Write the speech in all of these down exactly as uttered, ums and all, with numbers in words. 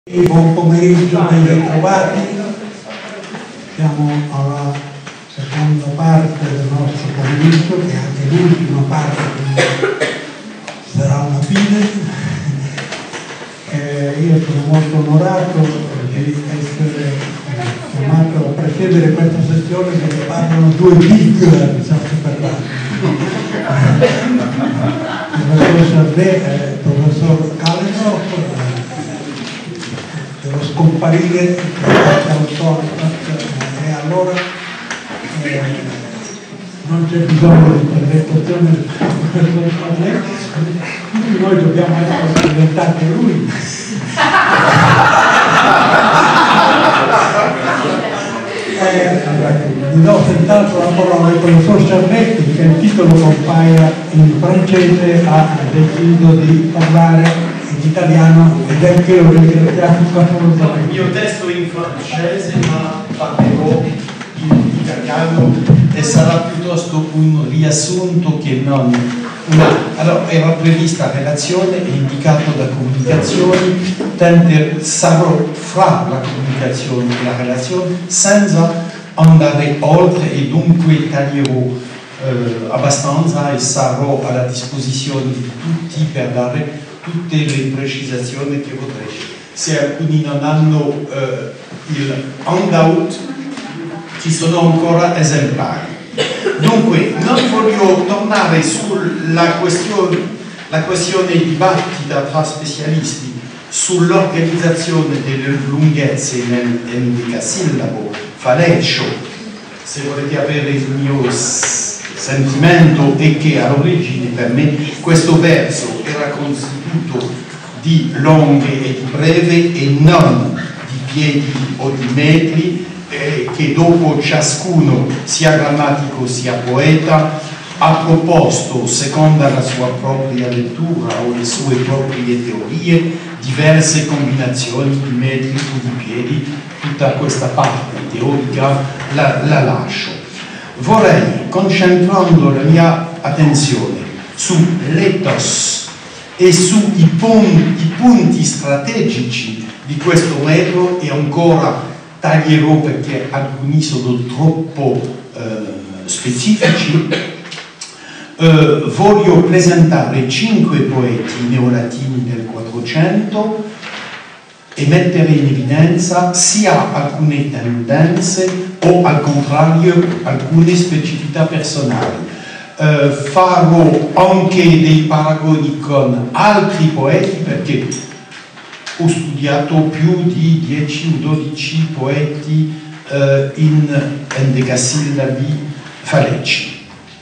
Buon pomeriggio, ben ritrovati. Siamo alla seconda parte del nostro pomeriggio, che è anche l'ultima parte, quindi sarà una fine. Eh, io sono molto onorato di essere chiamato a presiedere questa sessione dove parlano due big, diciamo per l'anno. Il professor Sardè e il professor Kallenhoff. Devo scomparire e allora eh, non c'è bisogno di presentazione del professor Sardè, quindi noi dobbiamo essere presentati a lui. Eh, gli do senz'altro la parola al professor Sardè, che il titolo compaia in francese, ha deciso di parlare in italiano ed è che lo ringraziamo. Il mio testo è in francese, ma parlerò in italiano e sarà piuttosto un riassunto che non una. Allora, era prevista relazione e indicato da comunicazioni, tender, sarò fra la comunicazione e la relazione senza andare oltre e dunque taglierò eh, abbastanza e sarò alla disposizione di tutti per dare tutte le precisazioni che vorrei. Se alcuni non hanno eh, il handout, ci sono ancora esemplari. Dunque, non voglio tornare sulla questione, la questione dibattita tra specialisti sull'organizzazione delle lunghezze nell'endecasillabo faleccio. Se volete avere il mio sentimento è che all'origine per me questo verso era costituito di longhe e di breve e non di piedi o di metri, eh, che dopo ciascuno, sia grammatico sia poeta, ha proposto, secondo la sua propria lettura o le sue proprie teorie, diverse combinazioni di metri o di piedi. Tutta questa parte teorica la, la lascio. Vorrei, concentrando la mia attenzione sull'ethos e sui punti, punti strategici di questo metodo, e ancora taglierò perché alcuni sono troppo eh, specifici, eh, voglio presentare cinque poeti neolatini del Quattrocento e mettere in evidenza sia alcune tendenze o al contrario alcune specificità personali. Eh, farò anche dei paragoni con altri poeti perché ho studiato più di dieci o dodici poeti eh, in endecasillabi falecci.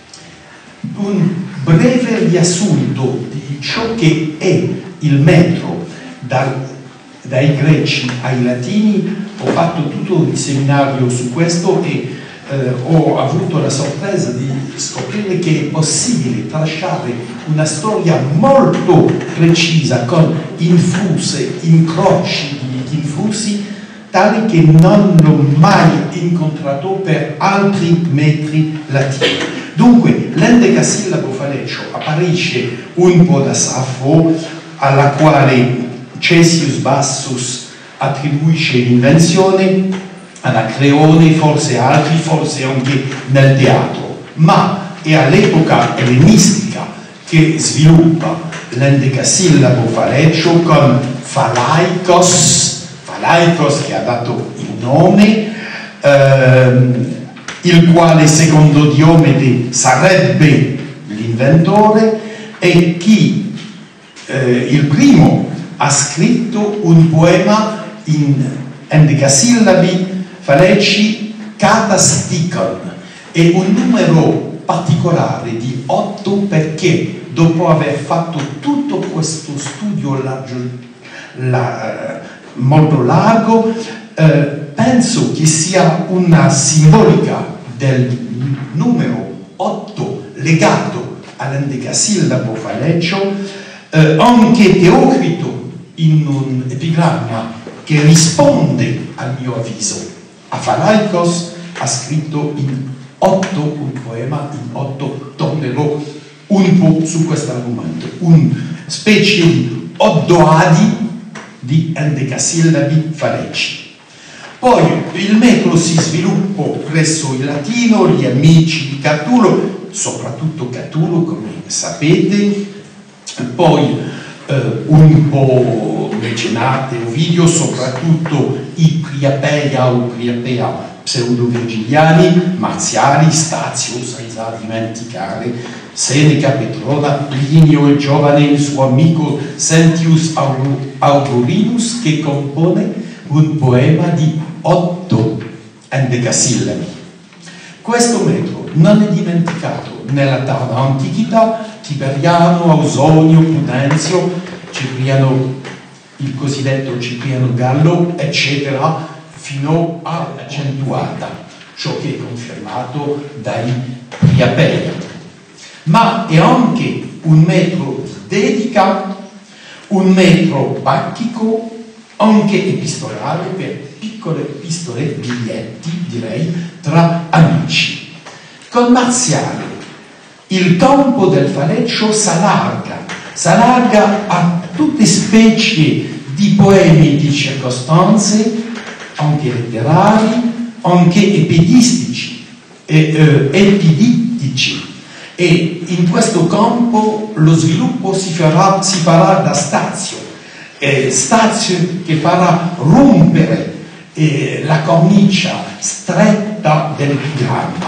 Un breve riassunto di ciò che è il metro dal dai greci ai latini. Ho fatto tutto il seminario su questo e eh, ho avuto la sorpresa di scoprire che è possibile tracciare una storia molto precisa con infuse, incroci di infusi tali che non l'ho mai incontrato per altri metri latini. Dunque l'endecasillabo faleccio apparisce un po' da Saffo, alla quale Cesius Bassus attribuisce l'invenzione, Anacreone, forse altri, forse anche nel teatro, ma è all'epoca ellenistica che sviluppa l'endecasillabo faleccio con Phalaikos, Phalaikos che ha dato il nome, ehm, il quale secondo Diomede sarebbe l'inventore e chi eh, il primo ha scritto un poema in endecasillabi falecci catasticon e un numero particolare di otto perché dopo aver fatto tutto questo studio largo, la, molto largo eh, penso che sia una simbolica del numero otto legato all'endecasillabo faleccio. Eh, anche Teocrito in un epigramma che risponde al mio avviso a Phalaikos ha scritto in otto un poema in otto. Tornerò un po' su questo argomento, una specie di Oddoadi di endecasillabi falecci. Poi il metro si sviluppò presso il latino, gli amici di Catulo, soprattutto Catulo come sapete, poi eh, un po' Mecenate, Ovidio, soprattutto i Priapeia o Priapea pseudo-virgiliani, Marziali, Stazio, senza dimenticare Seneca, Petrona, Plinio il giovane, il suo amico Sentius Augurinus, che compone un poema di otto endecasillabi. Questo metro non è dimenticato nella tarda antichità. Tiberiano, Ausonio, Prudenzio, Cipriano, il cosiddetto Cipriano Gallo, eccetera, fino all'accentuata, ciò che è confermato dai Priapei. Ma è anche un metro dedica, un metro bacchico, anche epistolare, per piccole epistole, biglietti, direi, tra amici. Con Marziale il campo del faleccio s'allarga, s'allarga a tutte specie di poemi di circostanze, anche letterari, anche epidistici, e, eh, epidittici. E in questo campo lo sviluppo si farà, si farà da Stazio, eh, Stazio che farà rompere eh, la cornicia stretta dell'epigramma.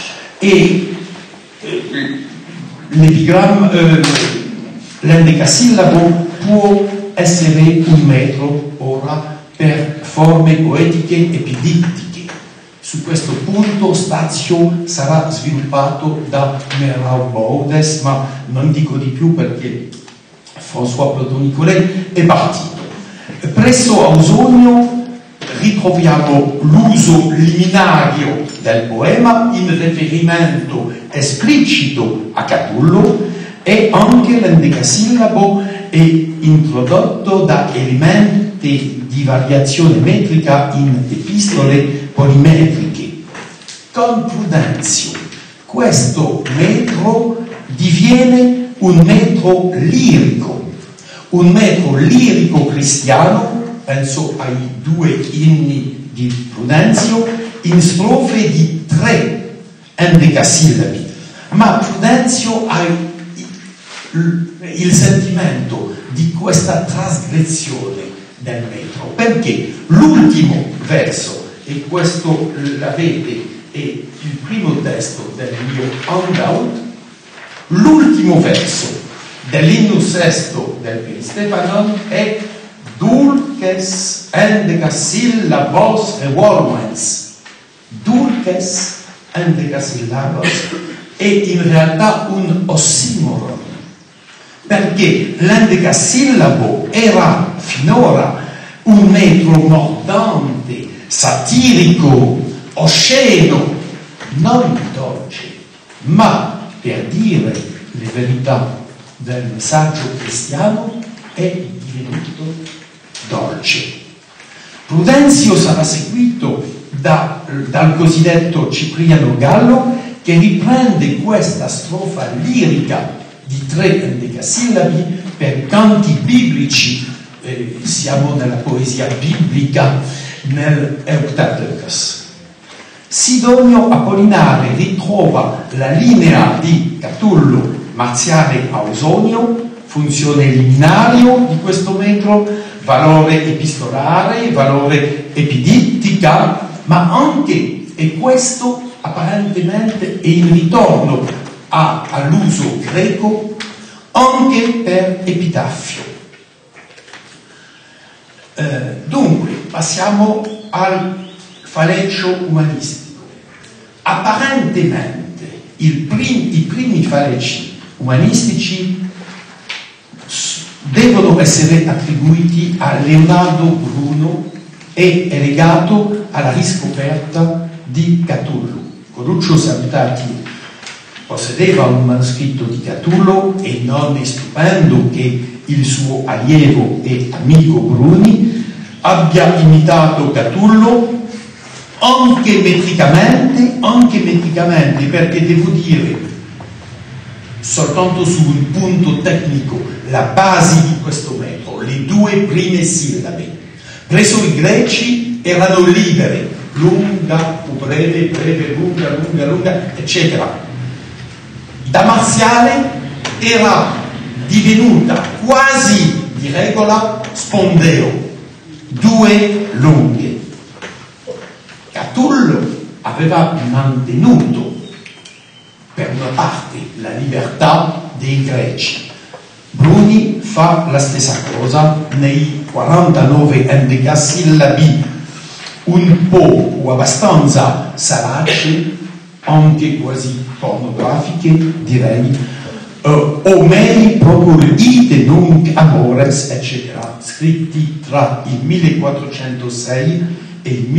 E eh, l'epigramma, eh, l'endecasillabo può essere un metro ora per forme poetiche epidittiche. Su questo punto Stazio sarà sviluppato da Merau Baudes, ma non dico di più perché François Plotonicolet è partito. Presso Ausonio ritroviamo l'uso liminario del poema in riferimento esplicito a Catullo, e anche l'endecasillabo è introdotto da elementi di variazione metrica in epistole polimetriche. Con Prudenzio questo metro diviene un metro lirico, un metro lirico cristiano. Penso ai due inni di Prudenzio in strofe di tre endecasillabi, ma Prudenzio ha il sentimento di questa trasgressione del metro, perché l'ultimo verso, e questo l'avete, è il primo testo del mio handout, l'ultimo verso dell'inno sesto del Peristefanon è dulces endecasillabos revolvens. Dulces endecasillabos è in realtà un ossimoron, perché l'endecasillabo era finora un metro mordante, satirico, osceno, non dolce, ma per dire le verità del messaggio cristiano è divenuto dolce. Prudenzio sarà seguito da, dal cosiddetto Cipriano Gallo, che riprende questa strofa lirica di tre endecasillabi per canti biblici. Eh, siamo nella poesia biblica, nel Euctateucas. Sidonio Apollinare ritrova la linea di Catullo, Marziale, Ausonio, funzione liminario di questo metro, valore epistolare, valore epidittica, ma anche, e questo apparentemente è in ritorno a, all'uso greco, anche per epitaffio. Eh, dunque, passiamo al faleccio umanistico. Apparentemente il prim, i primi falecci umanistici devono essere attribuiti a Leonardo Bruno e è legato alla riscoperta di Catullo. Coluccio Salutati possedeva un manoscritto di Catullo e non è stupendo che il suo allievo e amico Bruni abbia imitato Catullo anche metricamente, anche metricamente, perché devo dire, soltanto su un punto tecnico, la base di questo metro, le due due prime sillabe. Presso i greci erano libere, lunga, breve, breve, lunga, lunga, lunga, eccetera. Da marziale era divenuta quasi di regola spondeo, due lunghe. Catullo aveva mantenuto per una parte la libertà dei greci. Bruni fa la stessa cosa nei quarantanove endecasillabi, un po' o abbastanza salaci, anche quasi pornografiche, direi, uh, Omeri proprio ite nunc amores, eccetera, scritti tra il millequattrocentosei e il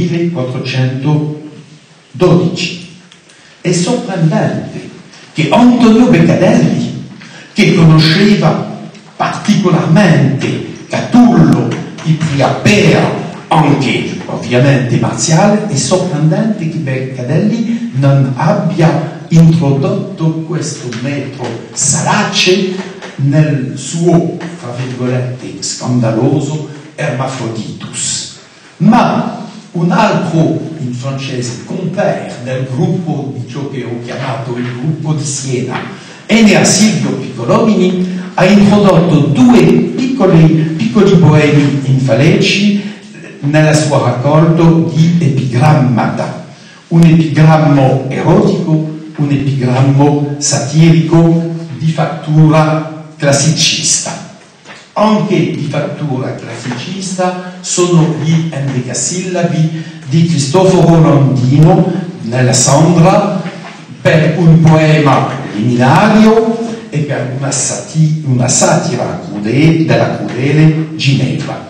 millequattrocentododici. È sorprendente che Antonio Beccadelli, che conosceva particolarmente Catullo, il Priapera, anche ovviamente marziale, è sorprendente che Beccadelli non abbia introdotto questo metro salace nel suo, fra virgolette, scandaloso Hermaphroditus. Ma un altro, in francese, compère del gruppo di ciò che ho chiamato il gruppo di Siena, Enea Silvio Piccolomini, ha introdotto due piccoli, piccoli poemi in faleci nella sua raccolta di epigrammata, un epigrammo erotico, un epigrammo satirico di fattura classicista. Anche di fattura classicista sono gli endecasillabi di Cristoforo Landino nella Sandra per un poema liminario e per una, sati una satira crudele, della crudele Ginevra.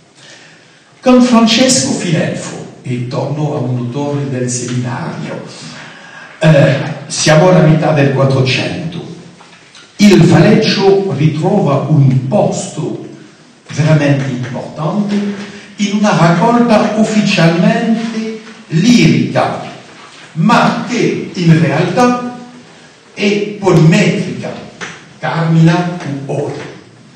Con Francesco Filelfo, e torno a un autore del seminario, eh, siamo alla metà del Quattrocento. Il Faleccio ritrova un posto veramente importante in una raccolta ufficialmente lirica, ma che in realtà è polimetrica, Carmina u ore.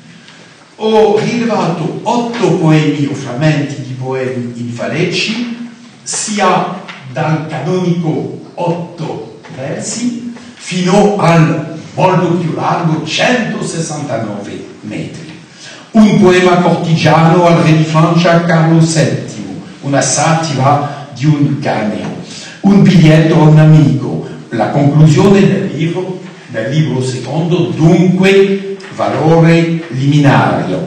Ho rilevato otto poemi o frammenti di poemi in faleci, sia dal canonico otto versi fino al molto più largo centosessantanove metri. Un poema cortigiano al re di Francia Carlo settimo, una satira di un caneo, un biglietto a un amico, la conclusione del libro, del libro secondo, dunque valore liminario.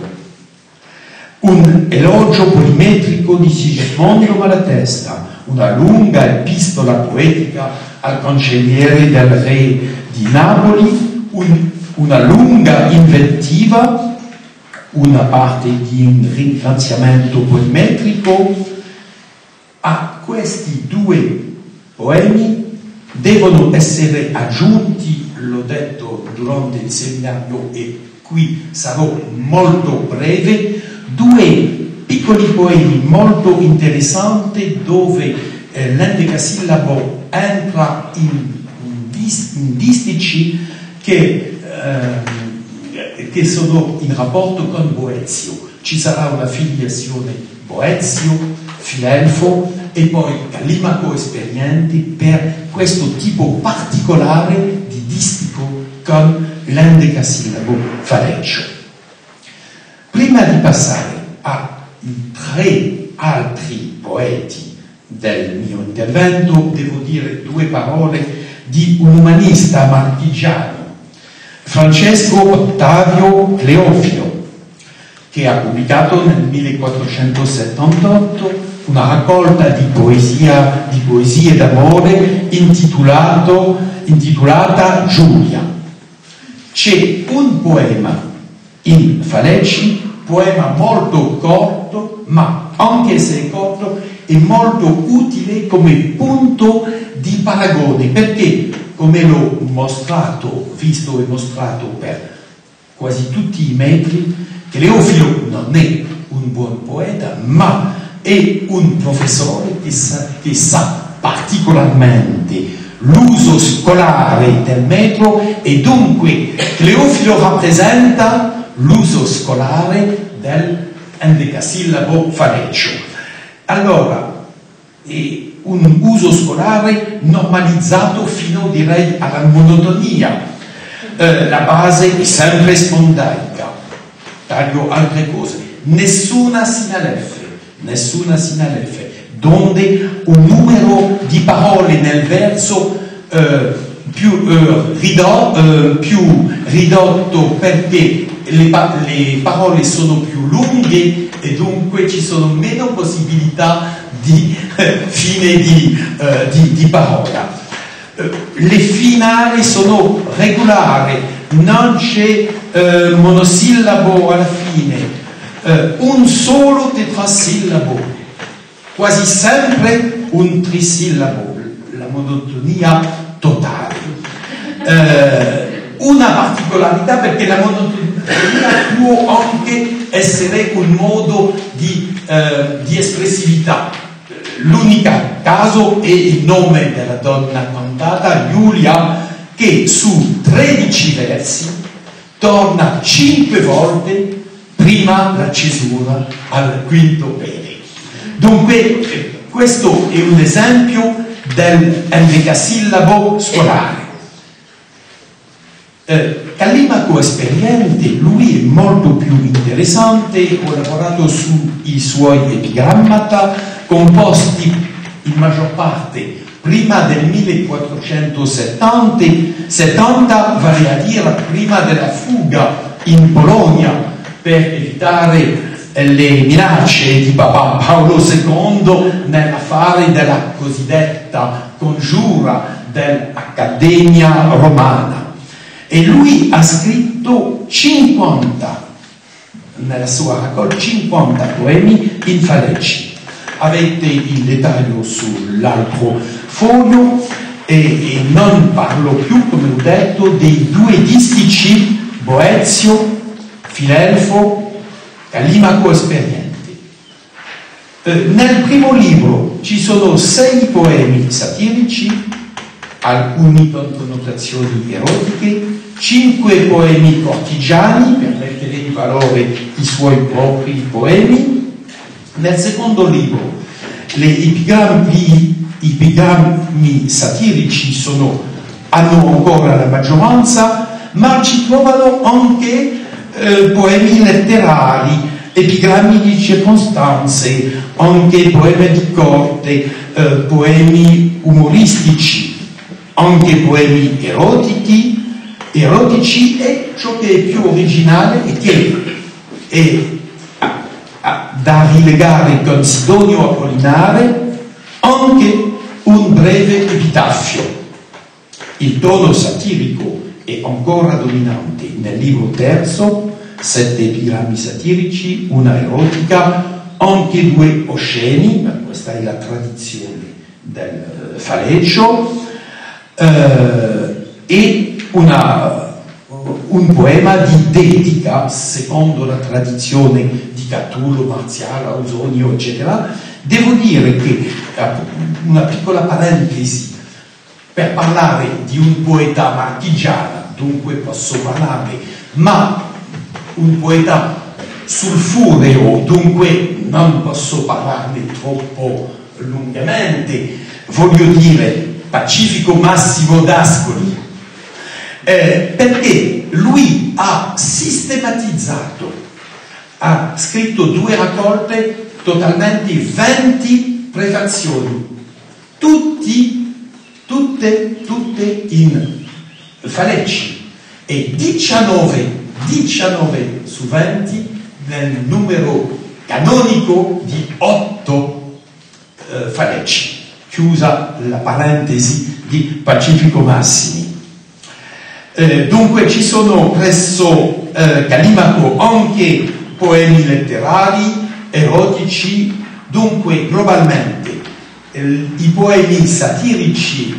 Un elogio polimetrico di Sigismondo Malatesta, una lunga epistola poetica al cancelliere del re di Napoli, un, una lunga invettiva, una parte di un ringraziamento polimetrico. A questi due poemi devono essere aggiunti, l'ho detto durante il seminario e qui sarò molto breve, due piccoli poemi molto interessanti dove eh, l'endecasillabo entra in, in, dis, in distici che, eh, che sono in rapporto con Boezio. Ci sarà una filiazione Boezio, Filelfo e poi Callimaco Esperienti per questo tipo particolare di distico con l'endecasillabo faleccio. Prima di passare ai tre altri poeti del mio intervento, devo dire due parole di un umanista marchigiano, Francesco Ottavio Cleofilo, che ha pubblicato nel millequattrocentosettantotto una raccolta di poesia, di poesie d'amore intitolato, intitolata Giulia. C'è un poema in faleci, poema molto corto, ma anche se è corto è molto utile come punto di paragone, perché come l'ho mostrato, visto e mostrato per quasi tutti i metri, Cleofilo non è un buon poeta, ma è un professore che sa, che sa particolarmente l'uso scolare del metro e dunque Cleofilo rappresenta l'uso scolare del endecasillabo faleccio. Allora, è un uso scolare normalizzato fino, direi, alla monotonia. Eh, la base è sempre spondaica. Taglio altre cose. Nessuna sinalefe, nessuna sinalefe, donde un numero di parole nel verso eh, più, eh, ridotto, eh, più ridotto perché le, pa le parole sono più lunghe e dunque ci sono meno possibilità di eh, fine di, eh, di, di parola. Eh, le finali sono regolari, non c'è eh, monosillabo alla fine. Uh, un solo tetrasillabo, quasi sempre un trisillabo, la monotonia totale. Uh, una particolarità, perché la monotonia può anche essere un modo di, uh, di espressività. L'unico caso è il nome della donna cantata, Giulia, che su tredici versi torna cinque volte prima la cesura al quinto pene. Dunque questo è un esempio dell'endecasillabo scolare. Eh, Callimaco esperiente, lui è molto più interessante. Ho lavorato sui suoi epigrammata, composti in maggior parte prima del millequattrocentosettanta, settanta, vale a dire prima della fuga in Polonia, per evitare le minacce di Papa Paolo secondo nell'affare della cosiddetta congiura dell'Accademia Romana. E lui ha scritto cinquanta, nella sua raccolta, cinquanta poemi in falecci. Avete il dettaglio sull'altro foglio e, e non parlo più, come ho detto, dei due distici Boezio, Filelfo, Callimaco esperiente. Eh, nel primo libro ci sono sei poemi satirici, alcuni con connotazioni erotiche, cinque poemi cortigiani per mettere in valore i suoi propri poemi. Nel secondo libro le epigrammi, gli epigrammi satirici sono, hanno ancora la maggioranza, ma ci trovano anche Eh, poemi letterari, epigrammi di circostanze, anche poemi di corte, eh, poemi umoristici, anche poemi erotici, erotici e ciò che è più originale è che è a, a, da rilegare con Sidonio Apollinare anche un breve epitaffio. Il tono satirico è ancora dominante nel libro terzo, sette epigrammi satirici, una erotica, anche due osceni, ma questa è la tradizione del faleccio, eh, e una, un poema di dedica, secondo la tradizione di Catullo, Marziale, Ausonio, eccetera. Devo dire che, una piccola parentesi, per parlare di un poeta marchigiano, dunque posso parlare, ma un poeta sulfureo, dunque non posso parlarne troppo lungamente, voglio dire Pacifico Massimo d'Ascoli, eh, perché lui ha sistematizzato, ha scritto due raccolte, totalmente venti prefazioni, tutti Tutte, tutte in falecci e diciannove, diciannove su venti nel numero canonico di otto eh, falecci, chiusa la parentesi di Pacifico Massimi. Eh, dunque ci sono presso eh, Callimaco anche poemi letterari, erotici, dunque globalmente i poemi satirici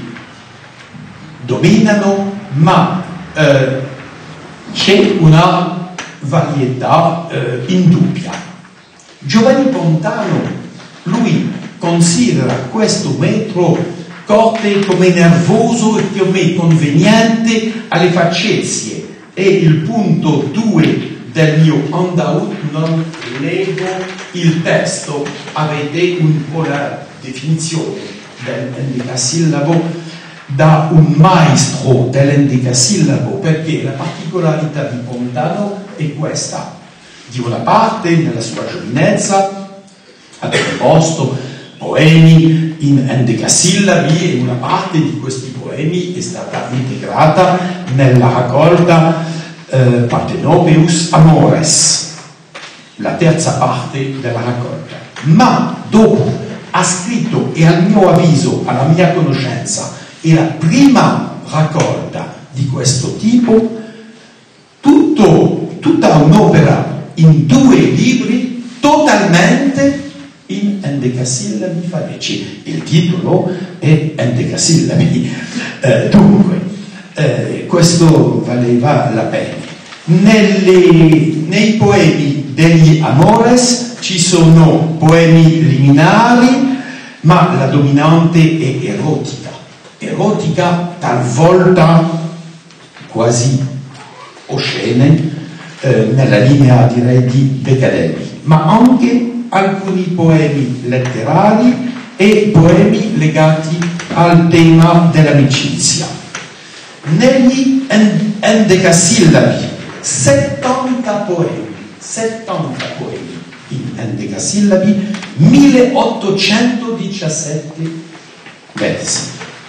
dominano, ma eh, c'è una varietà eh, indubbia. Giovanni Pontano, lui considera questo metro corte come nervoso e come conveniente alle facezie, e il punto due del mio handout non leggo il testo, avete un po' la definizione dell'endecasillabo da un maestro dell'endecasillabo, perché la particolarità di Pontano è questa: di una parte, nella sua giovinezza, ha composto poemi in endecasillabi e una parte di questi poemi è stata integrata nella raccolta eh, Partenopeus Amores, la terza parte della raccolta. Ma dopo ha scritto, e al mio avviso, alla mia conoscenza, è la prima raccolta di questo tipo, tutto, tutta un'opera in due libri totalmente in endecasillabi faleci. Il titolo è endecasillabi. Eh, dunque, eh, questo valeva la pena. Nelle, nei poemi degli Amores ci sono poemi liminari, ma la dominante è erotica. Erotica, talvolta quasi oscene, eh, nella linea direi di Beccadelli, ma anche alcuni poemi letterari e poemi legati al tema dell'amicizia. Negli endecasillabi, settanta poemi, settanta poemi in endecasillabi, milleottocentodiciassette versi.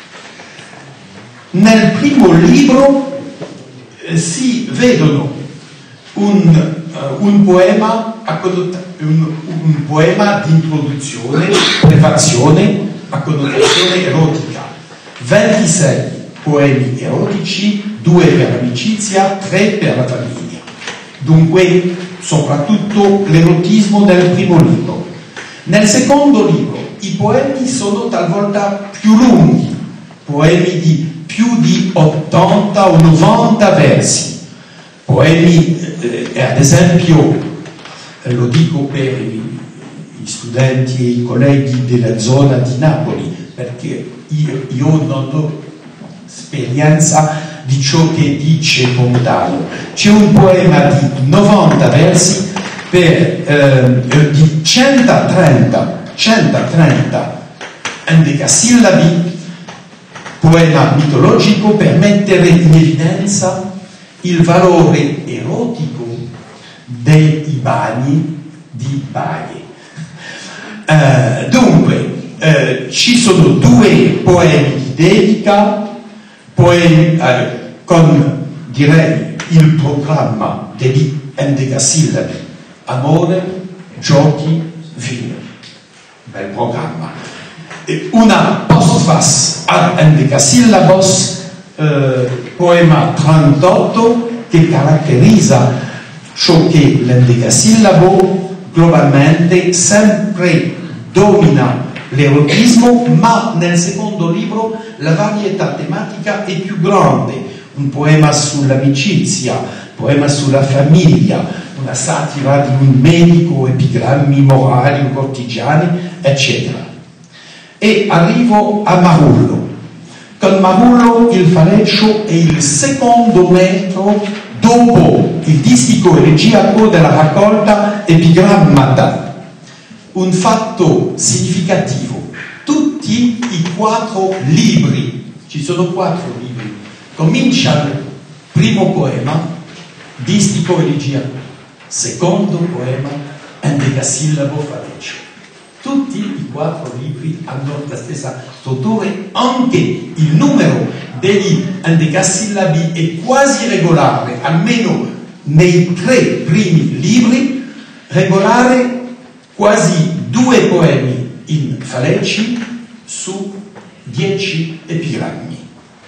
Nel primo libro eh, si vedono un, uh, un poema a un, un poema di introduzione, prefazione a connotazione erotica, ventisei poemi erotici, due per l'amicizia, tre per la famiglia. Dunque, soprattutto l'erotismo del primo libro. Nel secondo libro i poemi sono talvolta più lunghi, poemi di più di ottanta o novanta versi, poemi, eh, ad esempio, eh, lo dico per i, i studenti e i colleghi della zona di Napoli, perché io, io non ho esperienza di ciò che dice Pontano. C'è un poema di novanta versi per, eh, di centotrenta endecasillabi, poema mitologico, per mettere in evidenza il valore erotico dei bagni di Bari. Uh, dunque, uh, ci sono due poemi di dedica, poemi uh, con, direi, il programma degli endecasillabi: amore, giochi, vino. Bel programma. Una postface ad endecasillabos, eh, poema trentotto, che caratterizza ciò che l'endecasillabo globalmente sempre domina l'erotismo, ma nel secondo libro la varietà tematica è più grande. Un poema sull'amicizia, poema sulla famiglia, una satira di un medico, epigrammi morali o cortigiani, eccetera. E arrivo a Marullo. Con Marullo il Faleccio è il secondo metro dopo il distico elegiaco della raccolta Epigrammata. Un fatto significativo: tutti i quattro libri, ci sono quattro libri, cominciano: primo poema, distico elegiaco; secondo poema, endecasillabo Faleccio. Tutti i quattro libri hanno la stessa struttura, anche il numero degli endecasillabi è quasi regolare, almeno nei tre primi libri, regolare, quasi due poemi in Falecci su dieci epigrammi.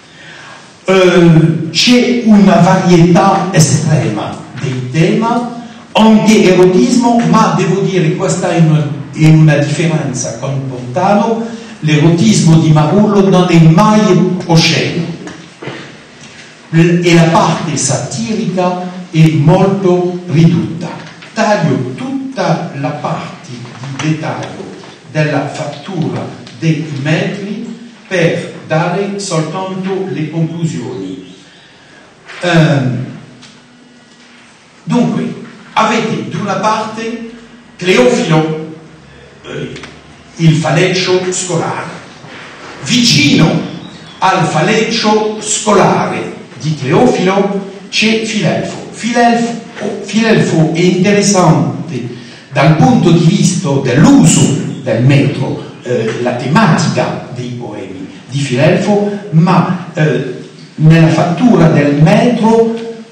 Uh, c'è una varietà estrema dei temi, anche erotismo, ma devo dire questa è una e una differenza con Pontano: l'erotismo di Marullo non è mai osceno e la parte satirica è molto ridotta. Taglio tutta la parte di dettaglio della fattura dei metri per dare soltanto le conclusioni. Um, dunque, avete da una parte Cleofilo, eh, il falleccio scolare. Vicino al falleccio scolare di Cleofilo c'è Filelfo. Filelfo, Filelfo è interessante dal punto di vista dell'uso del metro, eh, la tematica dei poemi di Filelfo, ma eh, nella fattura del metro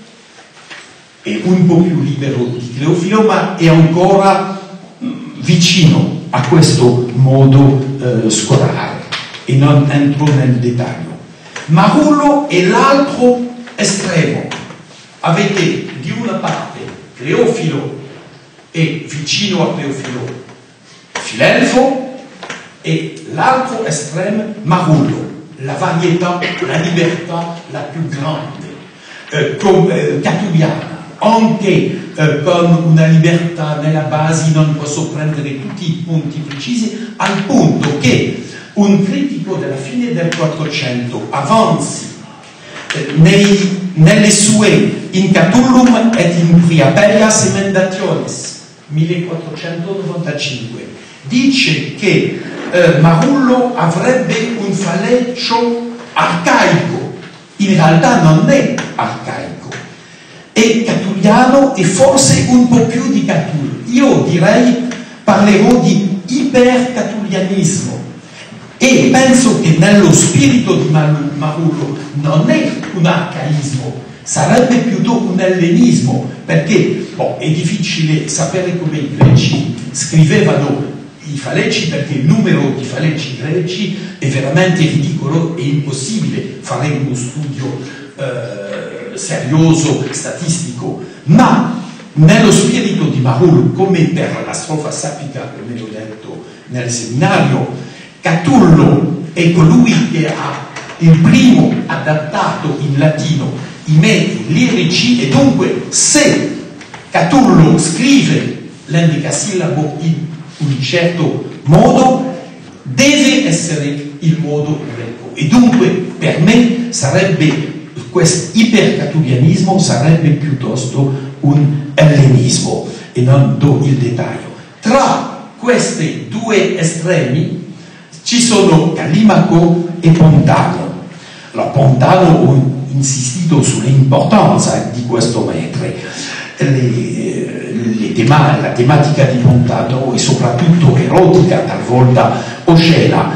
è un po' più libero di Cleofilo, ma è ancora mh, vicino a questo modo eh, scolare, e non entro nel dettaglio. Marullo è l'altro estremo. Avete di una parte Cleofilo e vicino a Cleofilo Filelfo, e l'altro estremo Marullo, la varietà, la libertà la più grande, eh, come eh, Catugliana, anche eh, con una libertà nella base. Non posso prendere tutti i punti precisi, al punto che un critico della fine del Quattrocento avanzi eh, nei, nelle sue In Catullum et in Priapellas Emendationes millequattrocentonovantacinque dice che eh, Marullo avrebbe un falleccio arcaico. In realtà non è arcaico, è catuliano, e forse un po' più di Catullio. Io direi, parlerò di ipercatulianismo, e penso che nello spirito di Marullo non è un arcaismo, sarebbe piuttosto un ellenismo, perché boh, è difficile sapere come i greci scrivevano i fallecci, perché il numero di fallecci greci è veramente ridicolo, è impossibile fare uno studio eh, serioso, statistico. Ma nello spirito di Marullo, come per la strofa sappica, come ho detto nel seminario, Catullo è colui che ha il primo adattato in latino i metri lirici, e dunque se Catullo scrive l'endecasillabo in un certo modo, deve essere il modo greco, e dunque per me sarebbe questo ipercatulianismo sarebbe piuttosto un ellenismo, e non do il dettaglio. Tra questi due estremi ci sono Callimaco e Pontano. Allora, Pontano ho insistito sull'importanza di questo metro. Le, le tema, la tematica di Pontano è soprattutto erotica, talvolta oscena,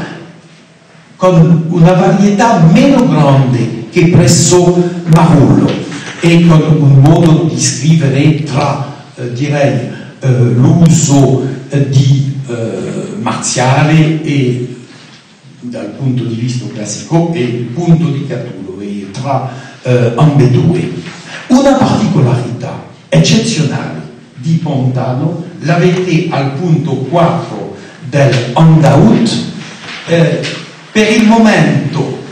con una varietà meno grande che presso Marullo, e con un modo di scrivere tra, eh, direi, eh, l'uso eh, di eh, marziale e dal punto di vista classico, e il punto di Catulo, e tra eh, ambedue. Una particolarità eccezionale di Pontano l'avete al punto quattro del handout. Eh, per il momento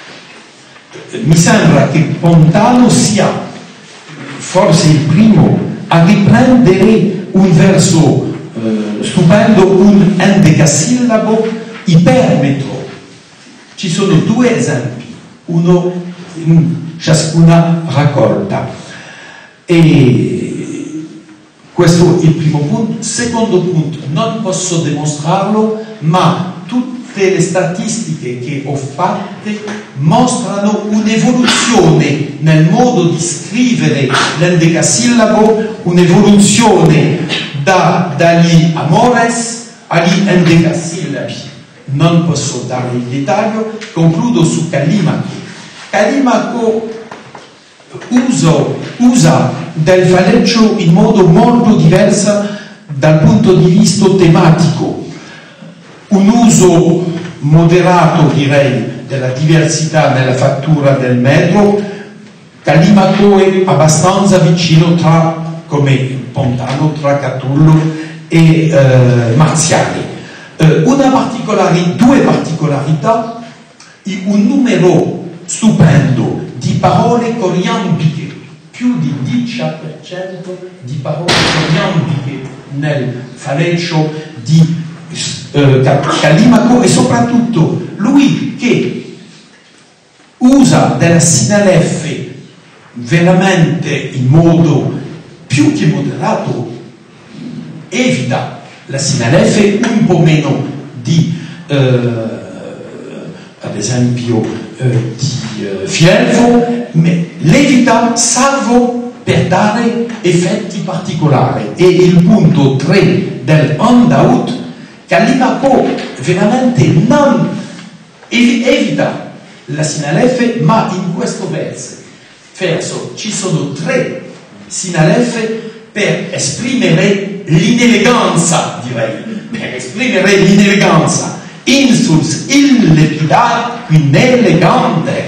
eh, mi sembra che Pontano sia forse il primo a riprendere un verso eh, stupendo, un endecasillabo ipermetro. Ci sono due esempi, uno in ciascuna raccolta, e questo è il primo punto. Secondo punto, non posso dimostrarlo, ma tutte le statistiche che ho fatte mostrano un'evoluzione nel modo di scrivere l'endecasillabo, un'evoluzione da, dagli amores agli endecasillabi. Non posso dare il dettaglio. Concludo su Callimaco. Callimaco usa, usa del falleccio in modo molto diverso dal punto di vista tematico, un uso moderato, direi, della diversità nella fattura del metro. Callimaco è abbastanza vicino tra, come Pontano, tra Catullo e eh, Marziali. Una particolari, due particolarità, un numero stupendo di parole coriambiche, più di dieci per cento di parole coriambiche nel falleccio di eh, Callimaco, e soprattutto lui che usa della sinaleffe veramente in modo più che moderato, evita la Sinalefe, un po' meno di, eh, ad esempio, eh, di eh, Fielfo, ma l'evita salvo per dare effetti particolari. E il punto tre del handout, Calima può veramente non ev evita la Sinalefe, ma in questo verso, verso ci sono tre Sinalefe per esprimere l'ineleganza, direi, per esprimere l'ineleganza. Insuls illepidar qui nelegander.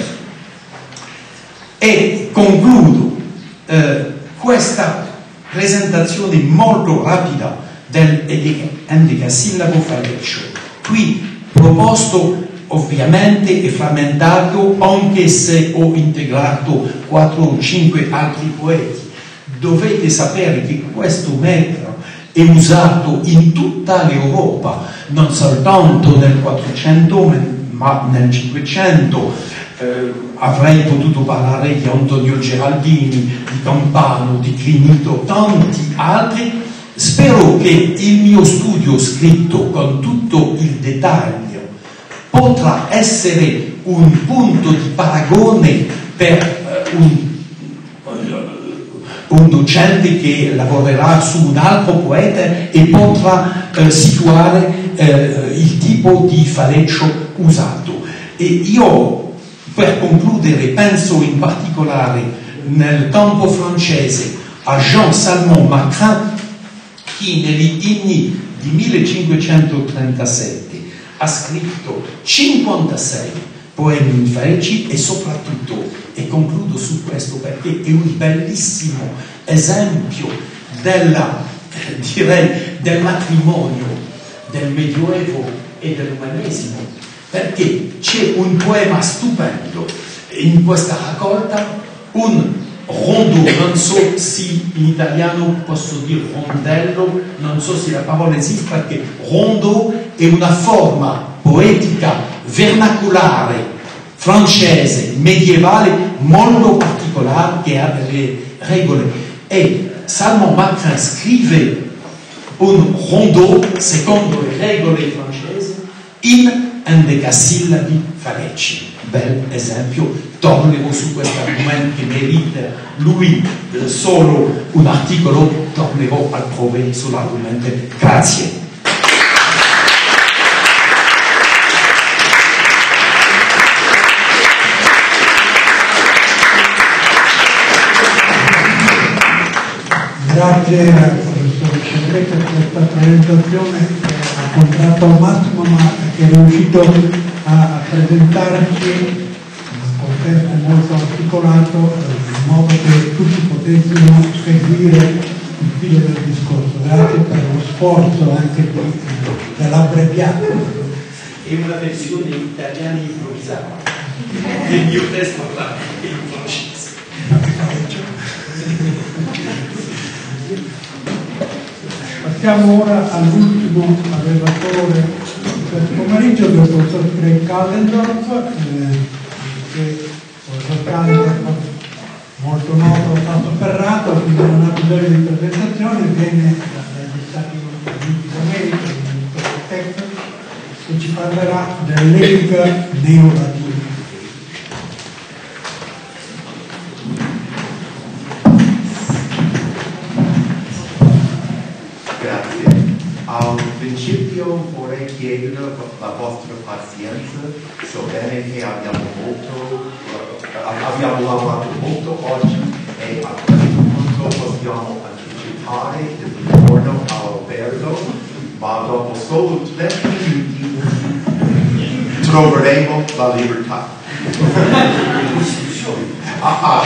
E concludo eh, questa presentazione molto rapida dell'endecasillabo faleccio, qui proposto ovviamente e frammentato, anche se ho integrato quattro o cinque altri poeti. Dovete sapere che questo metro è usato in tutta l'Europa, non soltanto nel quattrocento ma nel cinquecento. Eh, avrei potuto parlare di Antonio Geraldini, di Campano, di Crinito, tanti altri. Spero che il mio studio scritto con tutto il dettaglio potrà essere un punto di paragone per uh, un, uh, un docente che lavorerà su un altro poeta e potrà uh, situare uh, il tipo di faleccio usato. E io, per concludere, penso in particolare nel campo francese a Jean Salmon Macrin, che negli inni di millecinquecentotrentasette ha scritto cinquantasei poemi in falecci e soprattutto, e concludo su questo perché è un bellissimo esempio della, eh, direi, del matrimonio del Medioevo e dell'Umanesimo, perché c'è un poema stupendo in questa raccolta, un rondo, non so se in italiano posso dire rondello, non so se la parola esiste, perché rondo è una forma poetica vernacolare francese medievale molto particolare che ha delle regole. E Salmon Macrin scrive un rondo secondo le regole francesi in endecasillabi falecci. Bel esempio. Tornerò su questo argomento che merita lui eh, solo un articolo, tornerò al prove sull'argomento. Grazie. Grazie al professor Cedretta per questa presentazione che ha contratto al massimo, ma che è riuscito a presentarci contesto molto articolato, in modo che tutti potessimo seguire il filo del discorso. Grazie per lo sforzo anche dell'abbreviato. È una versione italiana improvvisata del mio testo in francese. Passiamo ora all'ultimo relatore del pomeriggio, del professor Craig Callendorf. Eh, che il molto noto, stato ferrato, quindi non ha bisogno di presentazione, viene dagli Stati Uniti d'America, dal Texas, e ci parlerà dell'etica neonatura. Grazie. Al principio vorrei chiedere la vostra pazienza, so bene che abbiamo molto, abbiamo lavorato molto oggi e a questo punto possiamo anticipare il ritorno all'albergo, ma dopo solo trenta minuti troveremo la libertà. ah, ah,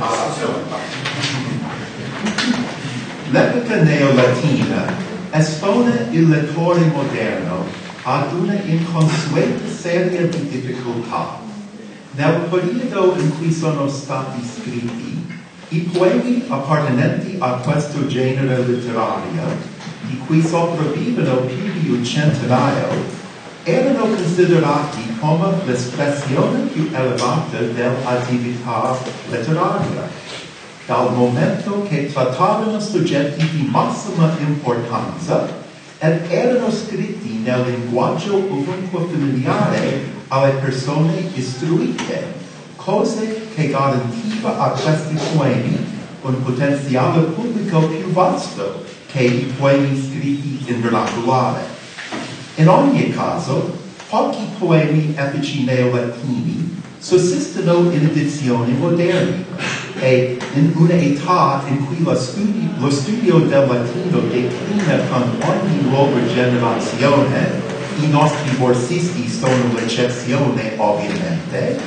L'epoca neolatina espone il lettore moderno ad una inconsueta serie di difficoltà. Nel periodo in cui sono stati scritti, i poemi appartenenti a questo genere letterario, di cui sopravvivono più di un centinaio, erano considerati come l'espressione più elevata dell'attività letteraria. dal momento che trattavano soggetti di massima importanza ed erano scritti nel linguaggio ovunque familiare alle persone istruite, cose che garantiva a questi poemi un potenziale pubblico più vasto che i poemi scritti in vernacolare. In ogni caso, pochi poemi epici neolatini sussistono in edizioni moderne e in un'età in cui lo studio, lo studio del latino declina con ogni nuova generazione, i nostri borsisti sono l'eccezione ovviamente,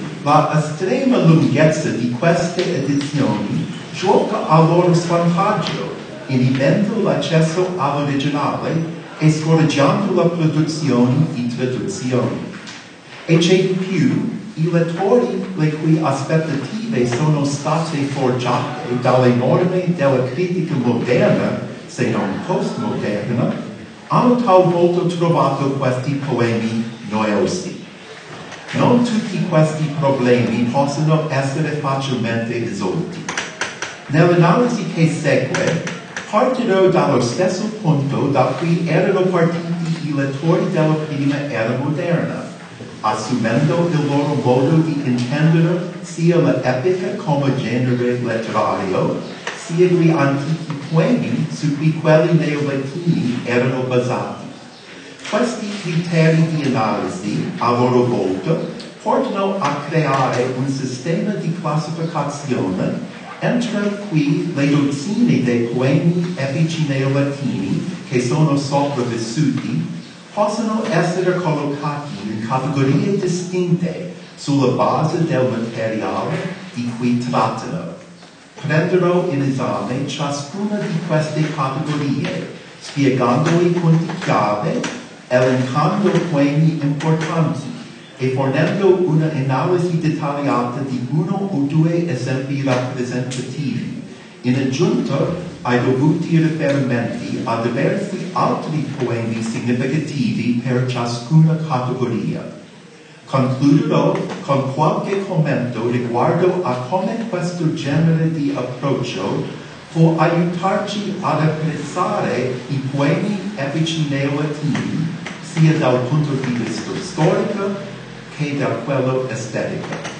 la estrema lunghezza di queste edizioni gioca a loro svantaggio, inibendo l'accesso all'originale e scoraggiando la produzione di traduzioni. E c'è di più, i lettori le cui aspettative sono state forgiate dalle norme della critica moderna, se non postmoderna, hanno talvolta trovato questi poemi noiosi. Non tutti questi problemi possono essere facilmente risolti. Nell'analisi che segue, partirò dallo stesso punto da cui erano partiti i lettori della prima era moderna, assumendo il loro modo di intendere sia l'epica come genere letterario, sia gli antichi poemi su cui quelli neolatini erano basati. Questi criteri di analisi, a loro volta, portano a creare un sistema di classificazione entro cui le dozzine dei poemi epici neolatini che sono sopravvissuti possono essere collocati in categorie distinte sulla base del materiale di cui trattano. Prenderò in esame ciascuna di queste categorie, spiegando i punti chiave, elencando poemi importanti e fornendo un'analisi dettagliata di uno o due esempi rappresentativi, in aggiunta ai dovuti riferimenti a diversi altri poemi significativi per ciascuna categoria. Concluderò con qualche commento riguardo a come questo genere di approccio può aiutarci ad apprezzare i poemi epici neolatini sia dal punto di vista storico che da quello estetico.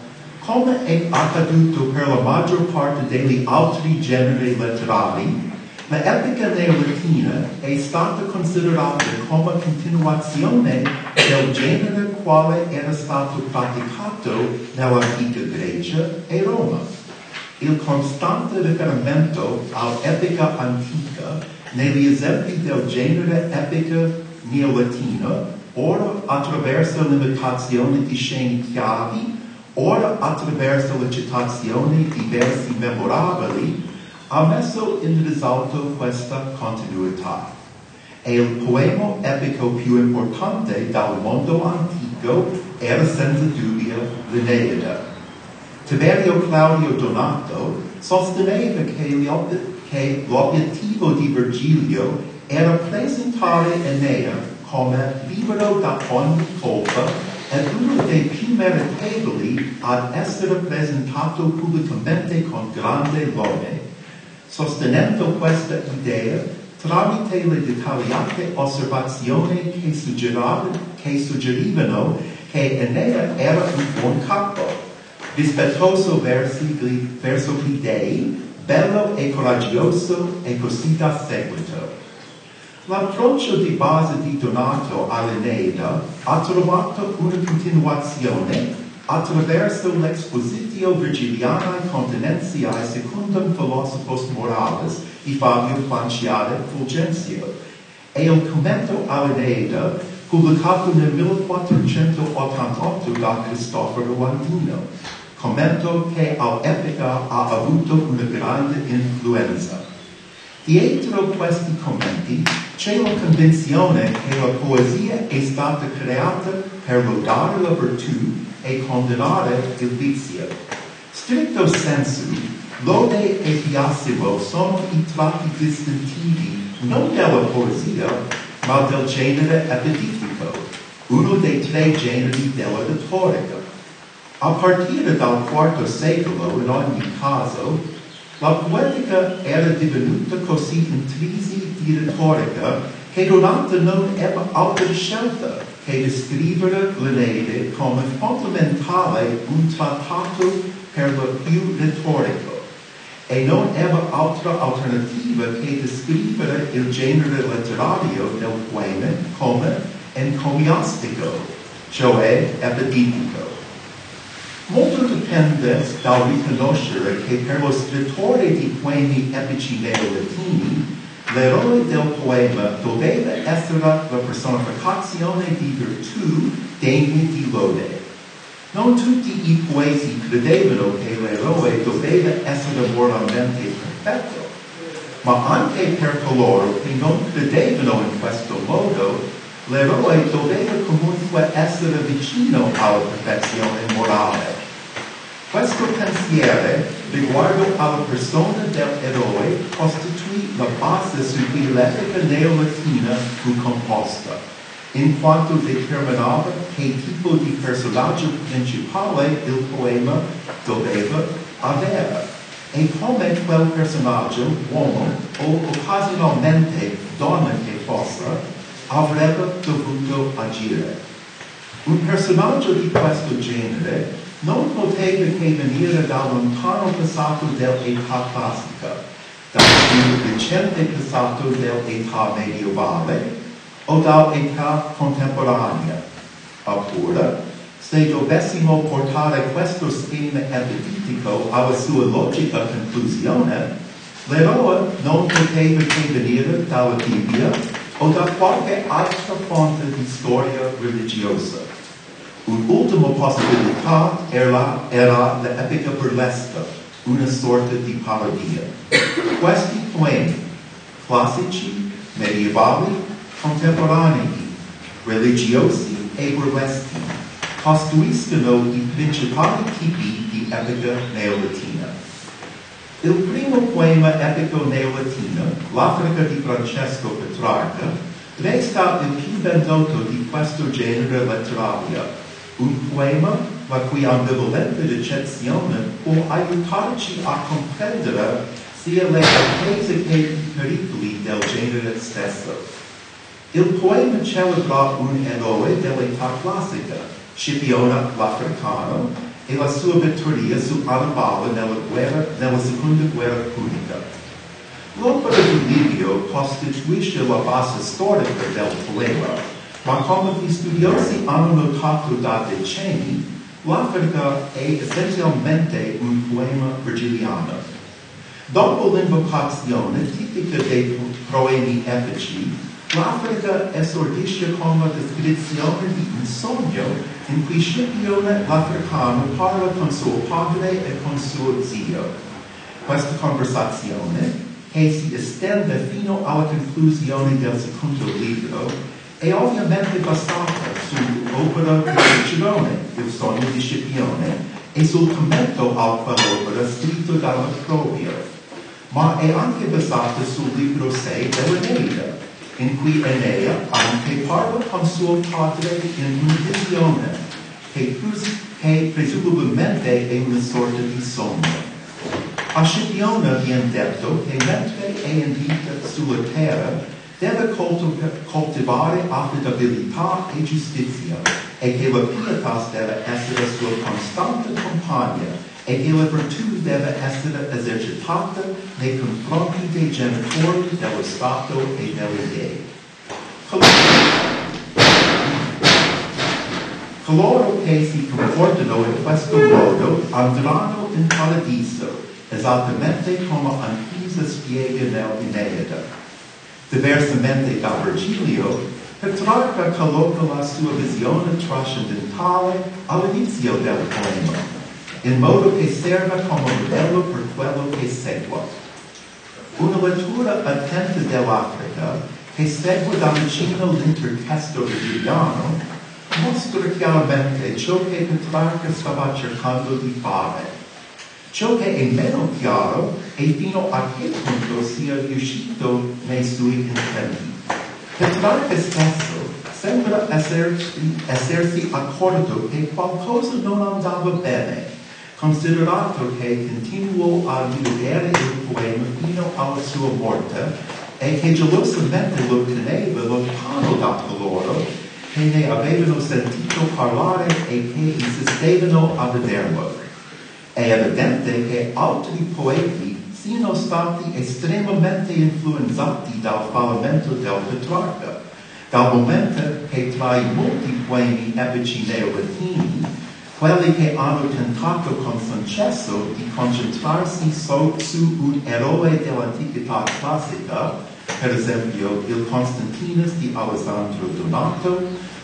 Come è accaduto per la maggior parte degli altri generi letterari, l'epica neolatina è stata considerata come continuazione del genere quale era stato praticato nell'antica Grecia e Roma. Il costante riferimento all'epica antica negli esempi del genere epica neolatina, ora attraverso l'imitazione di scene chiavi, ora attraverso la citazione di versi memorabili, ha messo in risalto questa continuità. E il poema epico più importante dal mondo antico era senza dubbio l'Eneide. Tiberio Claudio Donato sosteneva che l'obiettivo di Virgilio era presentare Enea come libero da ogni colpa ed uno dei più meritevoli ad essere presentato pubblicamente con grande lode. Sostenendo questa idea, tramite le dettagliate osservazioni che, che suggerivano che Enea era un buon capo, rispettoso verso gli, verso gli dei, bello e coraggioso e così da seguito. L'approccio di base di Donato all'Eneide ha trovato una continuazione attraverso l'expositio virgilianae continentiae secundum philosophos morales di Fabio Planciade Fulgenzio e il commento all'Eneide pubblicato nel millequattrocentottantotto da Cristoforo Landino, commento che all'epoca ha avuto una grande influenza. Dietro questi commenti c'è la convinzione che la poesia è stata creata per lodare la virtù e condannare il vizio. Stricto sensu, lode e biasimo sono i tratti distintivi non della poesia, ma del genere epiditico, uno dei tre generi della retorica. A partire dal quarto secolo, in ogni caso, la poetica era divenuta così intrisi di retorica che durante non ebbe altra scelta che descrivere l'Eneide come fondamentale un trattato per lo più retorico, e non ebbe altra alternativa che descrivere il genere letterario del poema come encomiastico, cioè epiditico. Molto dipende dal riconoscere che per lo scrittore di poemi epici neolatini l'eroe del poema doveva essere la personificazione di virtù degna di lode. Non tutti i poeti credevano che l'eroe doveva essere moralmente perfetto, ma anche per coloro che non credevano in questo modo, l'eroe doveva comunque essere vicino alla perfezione morale. Questo pensiero riguardo alla persona dell'eroe costituì la base su cui l'epica neolatina fu composta, in quanto determinava che tipo di personaggio principale il poema doveva avere, e come quel personaggio, uomo o occasionalmente donna che fosse, avrebbe dovuto agire. Un personaggio di questo genere non poteva che venire dal lontano passato dell'età classica, dal più recente passato dell'età medievale o dall'età contemporanea. Oppure, se dovessimo portare questo schema epiditico alla sua logica conclusione, l'eroe non poteva che venire dalla Bibbia o da qualche altra fonte di storia religiosa. Un'ultima possibilità era, era l'epica burlesca, una sorta di parodia. Questi poemi, classici, medievali, contemporanei, religiosi e burleschi, costituiscono i principali tipi di epica neolatina. Il primo poema epico neolatino, l'Africa di Francesco Petrarca, resta il più ben noto di questo genere letterario. Un poema la cui ambivalente ricezione può aiutarci a comprendere sia le attese che i pericoli del genere stesso. Il poema celebra un eroe dell'età classica, Scipione l'Africano, e la sua vittoria su Annibale nella, guerra, nella seconda guerra punica. L'opera di Livio costituisce la base storica del poema, ma come gli studiosi hanno notato da decenni, l'Africa è essenzialmente un poema virgiliano. Dopo l'invocazione tipica dei poemi epici, l'Africa esordisce con la descrizione di un sogno in cui Scipione l'Africano parla con suo padre e con suo zio. Questa conversazione, che si estende fino alla conclusione del secondo libro, è ovviamente basata sull'opera di Cicerone, il sogno di Scipione, e sul commento a quell'opera scritto da Macrobio, ma è anche basata sul libro sei dell'Eneide, in cui Enea anche parla con suo padre in una visione che, che presumibilmente è una sorta di sogno. A Scipione viene detto che mentre è in vita sulla terra deve coltivare affidabilità e giustizia, e che la pietas deve essere sua costante compagna, e che la virtù deve essere esercitata nei confronti dei genitori dello Stato e delle dei. Coloro che si comportano in questo modo andranno in paradiso, esattamente come Anchisa spiega nell'Eneide. Diversamente da Virgilio, Petrarca colloca la sua visione trascendentale all'inizio del poema, in modo che serva come modello per quello che segue. Una lettura attenta dell'Africa, che segue da vicino l'intertesto virgiliano, mostra chiaramente ciò che Petrarca stava cercando di fare. Ciò che è meno chiaro è fino a che punto sia riuscito nei suoi intenti. Petrarca stesso, sembra essersi, essersi accorto che qualcosa non andava bene, considerato che continuò a rivedere il poema fino alla sua morte e che gelosamente lo teneva lontano da coloro che ne avevano sentito parlare e che insistevano a vederlo. È evidente che altri poeti siano stati estremamente influenzati dal fallimento del Petrarca, dal momento che tra i molti poemi epici neolatini, quelli che hanno tentato con successo di concentrarsi so, su un eroe dell'antichità classica, per esempio il Constantinus di Alessandro Donato,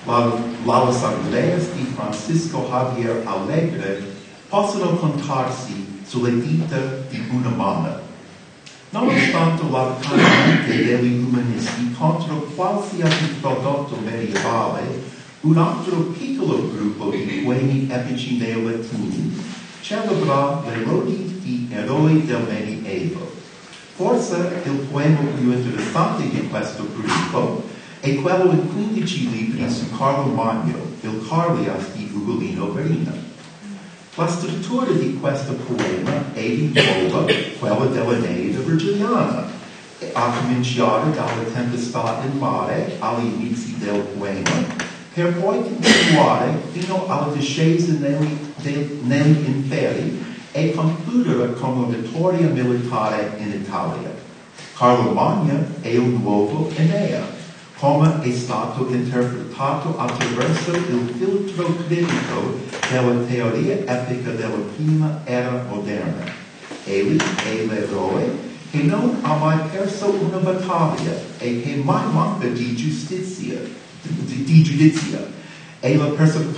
l'Alessandrias di Francisco Javier Alegre, possono contarsi sulle dita di una mano. Nonostante l'accanimento degli umanisti contro qualsiasi prodotto medievale, un altro piccolo gruppo di poemi epici neolatini celebra le lodi di eroi del Medioevo. Forse il poema più interessante di questo gruppo è quello in quindici libri su Carlo Magno, il Carlias di Ugolino Verina. La struttura di questo poema è di nuovo quella dell'Eneide virgiliana. A cominciare dalla tempestà in mare agli inizi del poema, per poi continuare fino alla discesa negli, de, negli inferi e concludere con la vittoria militare in Italia. Carlo Magno è il nuovo Enea, come è stato interpretato attraverso il filtro critico della teoria epica della prima era moderna. Egli è l'eroe che non ha mai perso una battaglia e che mai manca di giustizia, di, di giudizio. È la,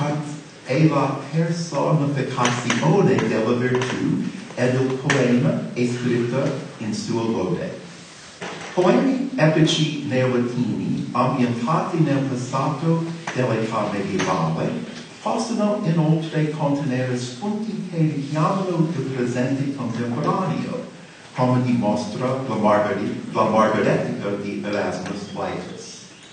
è la personificazione della virtù ed il poema è scritto in sua lode. Poemi epici neolatini ambientati nel passato dell'età medievale possono inoltre contenere spunti che richiamano il presente contemporaneo, come dimostra la, Margari, la Margaretica di Erasmus Laetus.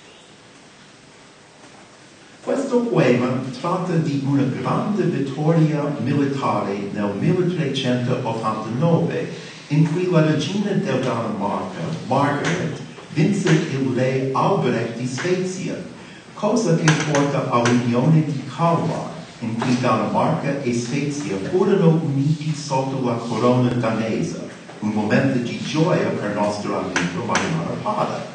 Questo poema tratta di una grande vittoria militare nel milletrecentottantanove, in cui la regina del Danimarca, Margaret, vinse il re Albrecht di Svezia, cosa che porta all'unione di Kalmar, in cui Danimarca e Svezia furono uniti sotto la corona danese, un momento di gioia per nostro amico Mariano Pada.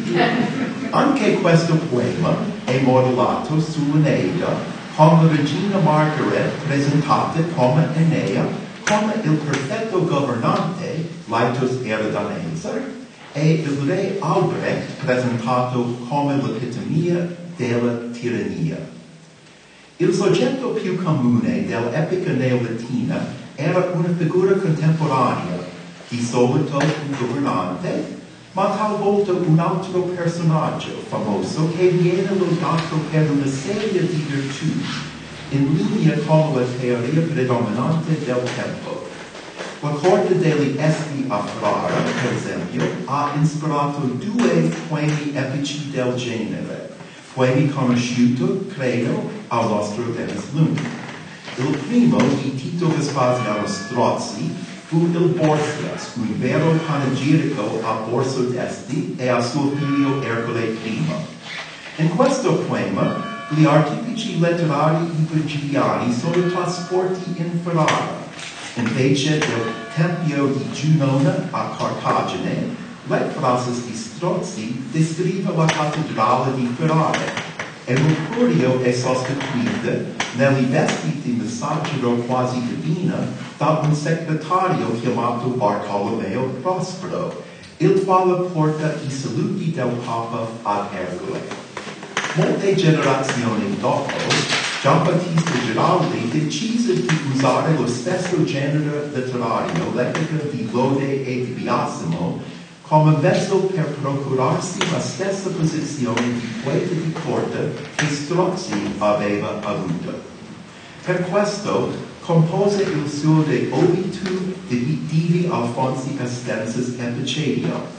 Anche questo poema è modellato sull'Eneide, con la regina Margaret presentata come Enea, come il perfetto governante, Laetus era danese, e il re Albrecht presentato come l'epitomia della tirannia. Il soggetto più comune dell'epica neolatina era una figura contemporanea, di solito un governante, ma talvolta un altro personaggio famoso che viene lodato per una serie di virtù, in linea con la teoria predominante del tempo. La corte degli Esti a Ferrara, per esempio, ha ispirato due poemi epici del genere, poemi conosciuti, credo, al nostro Dennis Lund. Il primo, di Tito Vespasiano Strozzi, fu il Borsias, un vero panegirico a Borso d'Esti e a suo figlio Ercole primo. In questo poema, gli artifici letterari virgiliani sono trasporti in Ferrara. Invece del tempio di Giunone a Cartagine, le frasi di Strozzi descrive la cattedrale di Ferrara. E Mercurio è sostituito negli vestiti di messaggero quasi divino da un segretario chiamato Bartolomeo Prospero, il quale porta i saluti del Papa ad Ercole. Molte generazioni dopo, Giambattista Giraldi decise di usare lo stesso genere letterario, l'epica di lode e di biasimo, come mezzo per procurarsi la stessa posizione di poeta di corte che Strozzi aveva avuto. Per questo compose il suo De Obitu Divi Alfonsi Estensis Epicedio.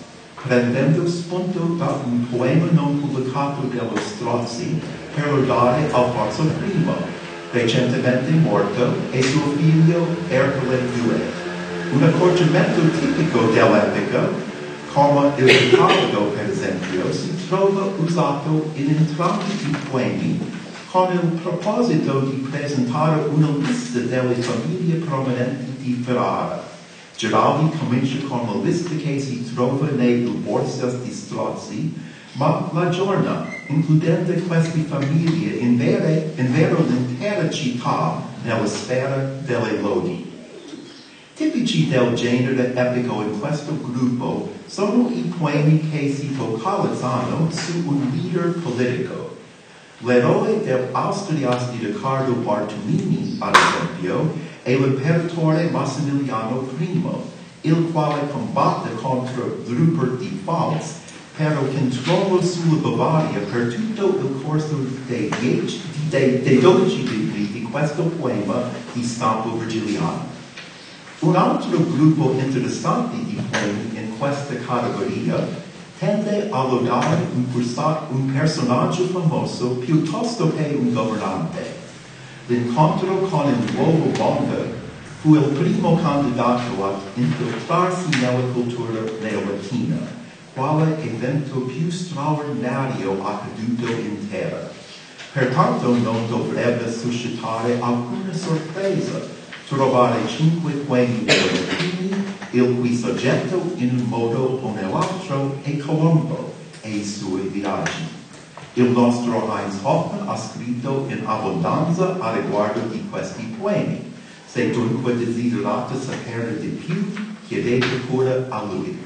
prendendo spunto da un poema non pubblicato dello Strozzi per lodare Alfonso I, recentemente morto, e suo figlio Ercole due. Un accorgimento tipico dell'epoca, come il decalogo per esempio, si trova usato in entrambi i poemi con il proposito di presentare una lista delle famiglie prominenti di Ferrara. Giraldi comincia con la lista che si trova nei Borsias di Strozzi, ma la giorna, includendo queste famiglie, in vero, in vero l'intera città nella sfera delle lodi. Tipici del genere epico in questo gruppo sono i poemi che si focalizzano su un leader politico. L'eroe dell'Austrias di Riccardo Bartolini, ad esempio, è l'imperatore Massimiliano I, il quale combatte contro Rupert di Pfalz per il controllo sulla Bavaria per tutto il corso dei, dieci, dei, dei dodici libri di questo poema di stampo virgiliano. Un altro gruppo interessante di poemi in questa categoria tende a lodare un, un personaggio famoso piuttosto che un governante. L'incontro con il nuovo mondo fu il primo candidato a infiltrarsi nella cultura neolatina, quale evento più straordinario accaduto in terra. Pertanto non dovrebbe suscitare alcuna sorpresa trovare cinque poemi neolatini, il cui soggetto in un modo o nell'altro è Colombo e i suoi viaggi. Il nostro Heinz Hoffmann ha scritto in abbondanza a riguardo di questi poemi. Se dunque desiderate saperne di più, chiedete pure a lui.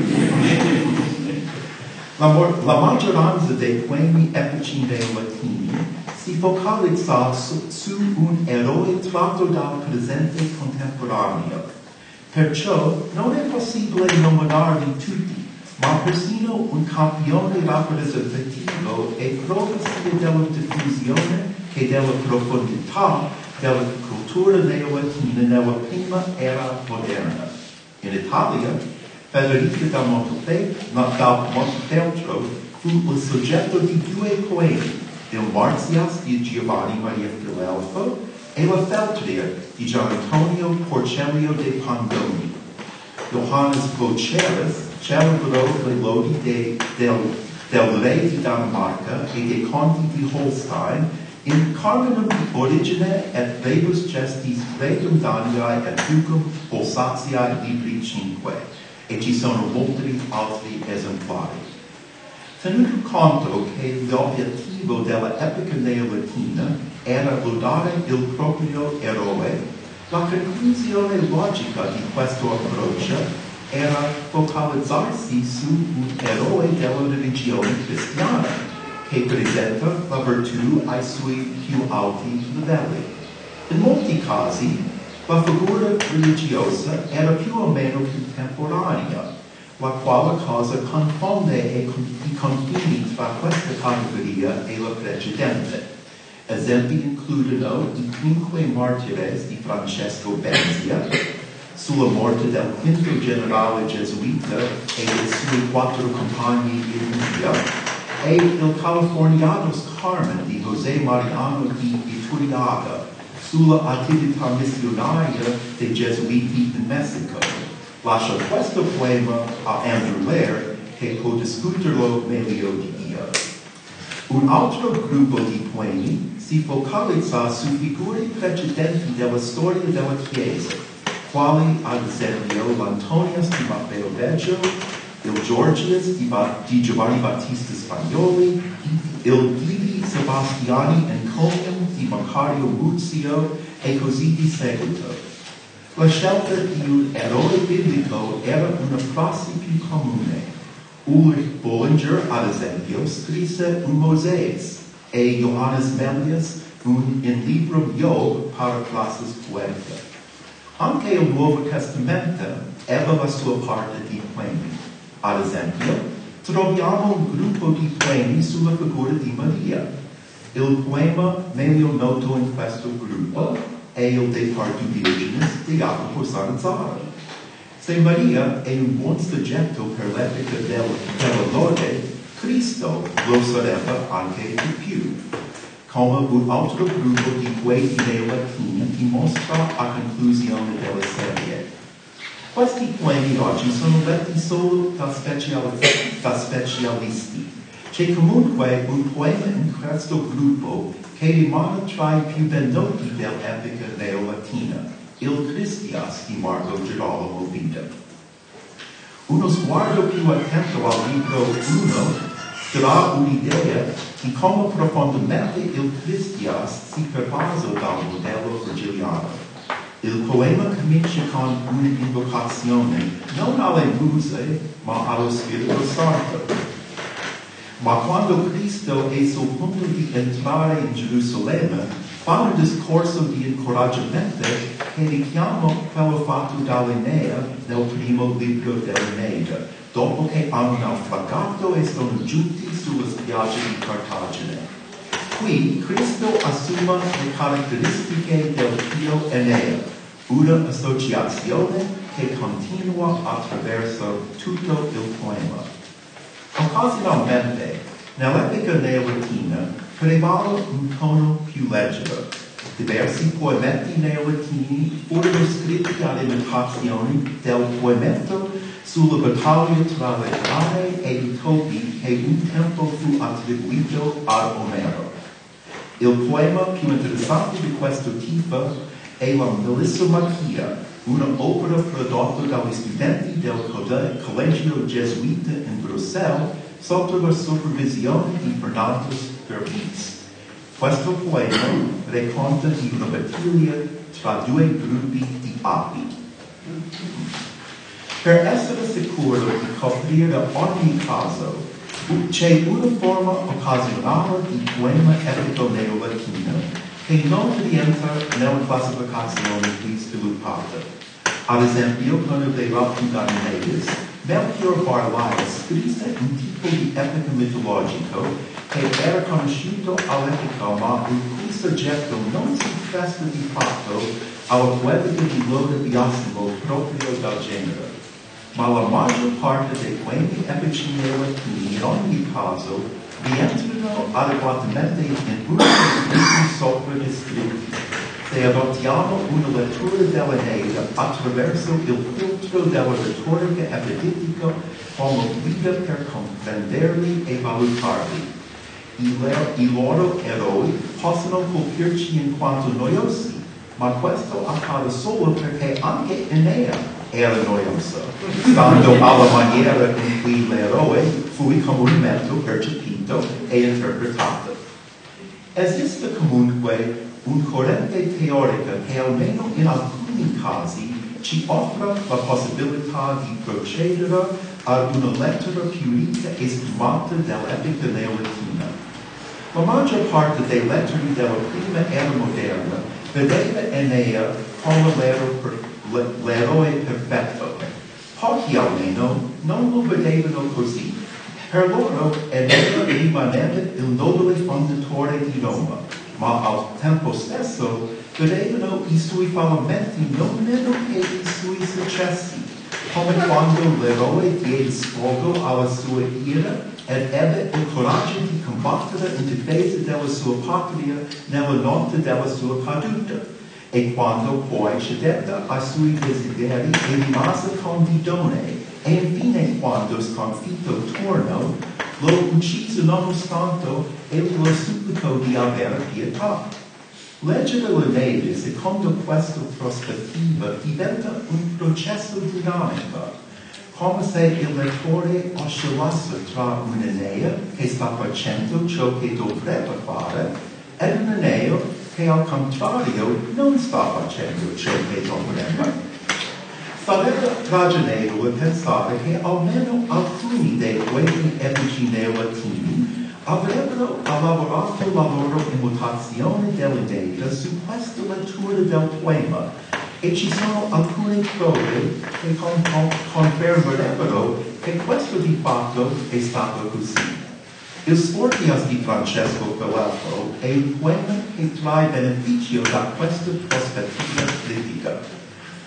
La, la maggioranza dei poemi epici neolatini si focalizza su, su un eroe tratto dal presente contemporaneo. Perciò non è possibile nominarli tutti, ma persino un campione rappresentativo è prova sia della diffusione che della profondità della cultura neolatina nella prima era moderna. In Italia, Federica da Montefeltro fu il soggetto di due poemi, il Marzias di Giovanni Maria Filelfo e la Feltria di Gian Antonio Porcellio de Pandoni. Johannes Boceres celebrò le lodi de, del, del re di Danimarca e dei conti di Holstein in carminum di origine et rebus gestis regum Daniae et ducum Alsatiae libri cinque, e ci sono molti altri esemplari. Tenuto conto che l'obiettivo dell'epoca neolatina era lodare il proprio eroe, la conclusione logica di questo approccio era focalizzarsi su un eroe della religione cristiana che presenta la virtù ai suoi più alti livelli. In molti casi, la figura religiosa era più o meno contemporanea, la quale cosa confonde i confini tra questa categoria e la precedente. Esempi includono i cinque martires di Francesco Benzia, sulla morte del quinto generale gesuita e dei suoi quattro compagni in India, e il Californianos Carmen di José Mariano di Iturriaga sulla attività missionaria dei gesuiti in Messico. Lascio questo poema a Andrew Laird, che può discuterlo meglio di io. Un altro gruppo di poemi si focalizza su figure precedenti della storia della Chiesa, quali ad esempio l'Antonias di Maffeo Veggio, il Georgias di, ba- di Giovanni Battista Spagnoli, il Guidi Sebastiani Encomium di Macario Muzio e così di seguito. La scelta di un eroe biblico era una prassi più comune. Ulrich Bullinger, ad esempio, scrisse un Moseis e Johannes Melius un in libro Job para classes poetica. Anche il Nuovo Testamento ebbe la sua parte di poemi. Ad esempio, troviamo un gruppo di poemi sulla figura di Maria. Il poema meglio noto in questo gruppo è il De Partu Virginis di Jacopo Sannazaro. Se Maria è un buon soggetto per l'etica del, della lode, Cristo lo sarebbe anche di più. Come un altro gruppo di poeti latini dimostra a conclusione della serie. Questi poemi oggi sono letti solo da, speciali- da specialisti. C'è comunque un poema in questo gruppo che rimane tra i più ben noti dell'epica neolatina, il Christias di Marco Girolamo Vida. Uno sguardo più attento al libro uno darà un'idea di come profondamente il Christias si pervasa dal modello virgiliano. Il poema comincia con un'invocazione non alle muse, ma allo Spirito Santo. Ma quando Cristo è sul punto di entrare in Gerusalemme, fa un discorso di incoraggiamento che richiama quello fatto dall'Enea nel primo libro dell'Eneide, dopo che hanno naufragato e sono giunti sulla spiaggia di Cartagine. Qui Cristo assume le caratteristiche del figlio Enea, una associazione che continua attraverso tutto il poema. Occasionalmente, nell'epica neolatina, prevale un tono più leggero. Diversi poemetti neolatini furono scritti ad imitazione del poemetto sulla battaglia tra le Danae e i topi che un tempo fu attribuito ad Omero. Il poema più interessante di questo tipo è la Melissomachia, un'opera prodotta dagli studenti del Collegio Gesuita in Bruxelles sotto la supervisione di Fernando Verbies. Questo poema racconta di una battaglia tra due gruppi di api. Per essere sicuro di coprire ogni caso, c'è una forma occasionale di poema epico neolatino che non rientra nella classificazione qui sviluppata. Ad esempio, con le Raptudaneides, Melchior Barlae scrisse un tipo di epica mitologico che era conosciuto all'epoca, ma il cui soggetto non si presta di fatto alla poetica di lode biasimo proprio del genere. Ma la maggior parte dei poemi epici neolatini, in ogni caso, rientrano adeguatamente in uno dei gruppi sopra descritti. Se adottiamo una lettura dell'Eneide attraverso il filtro della retorica epiditica come guida per comprenderli e valutarli, I, le- i loro eroi possono colpirci in quanto noiosi, ma questo accade solo perché anche Enea era noioso, stando alla maniera in cui l'eroe fu comunemente percepito e interpretato. Esiste comunque un corrente teorica che almeno in alcuni casi ci offre la possibilità di procedere ad una lettera più ricca e sfumata dell'epica neolatina. La maggior parte dei lettori della prima era moderna vedeva Enea come l'eroe perfetto. Pochi almeno non lo vedevano così. Per loro Enea rimaneva il nobile fondatore di Roma, ma al tempo stesso vedevano i suoi fallimenti non meno che i suoi successi, come quando l'eroe diede sfogo alla sua ira ed ebbe il coraggio di combattere in difesa della sua patria nella notte della sua caduta, e quando poi cedette ai suoi desideri e rimase con Didone, e infine quando sconfitto tornò, lo ucciso nonostante e lo supplicò di avere pietà. Leggere l'Eneide secondo questa prospettiva diventa un processo dinamico, come se il lettore oscillasse tra un Enea che sta facendo ciò che dovrebbe fare ed un Enea che al contrario non sta facendo ciò che dovrebbe. Sarebbe ragionevole pensare che almeno alcuni dei poeti epici neolatini avrebbero elaborato la loro immutazione dell'Eneide su questa lettura del poema, e ci sono alcune prove che con- con- confermerebbero che questo di fatto è stato così. Il Sforzias di Francesco Filelfo è un poema che trae beneficio da questa prospettiva critica.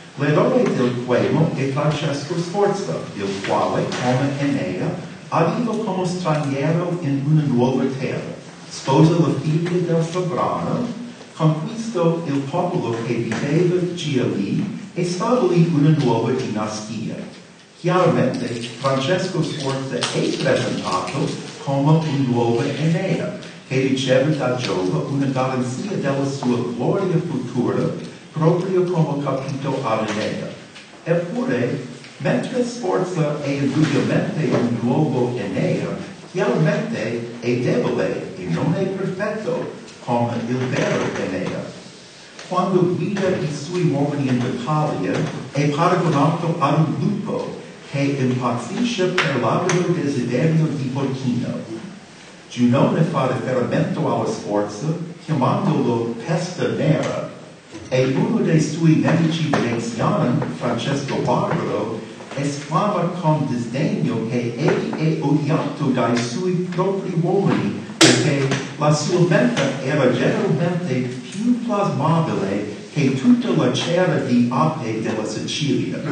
L'eroe del poema è Francesco Sforza, il quale, come Enea, arriva come straniero in una nuova terra, sposa la figlia del sovrano, conquista il popolo che viveva già lì e stabilì una nuova dinastia. Chiaramente Francesco Sforza è presentato come un nuovo Enea, che riceve da Giove una garanzia della sua gloria futura, proprio come capito a Enea. Eppure, mentre Sforza è indubbiamente un nuovo Enea, chiaramente è debole e non è perfetto come il vero Enea. Quando guida i suoi uomini in battaglia, è paragonato ad un lupo che impazzisce per l'agro desiderio di porcino. Giunone fa riferimento alla Sforza, chiamandolo peste nera, e uno dei suoi nemici veneziani, Francesco Barbaro, esclama con disdegno che egli è odiato dai suoi propri uomini, perché la sua mente era generalmente più plasmabile che tutta la cera di ape della Sicilia.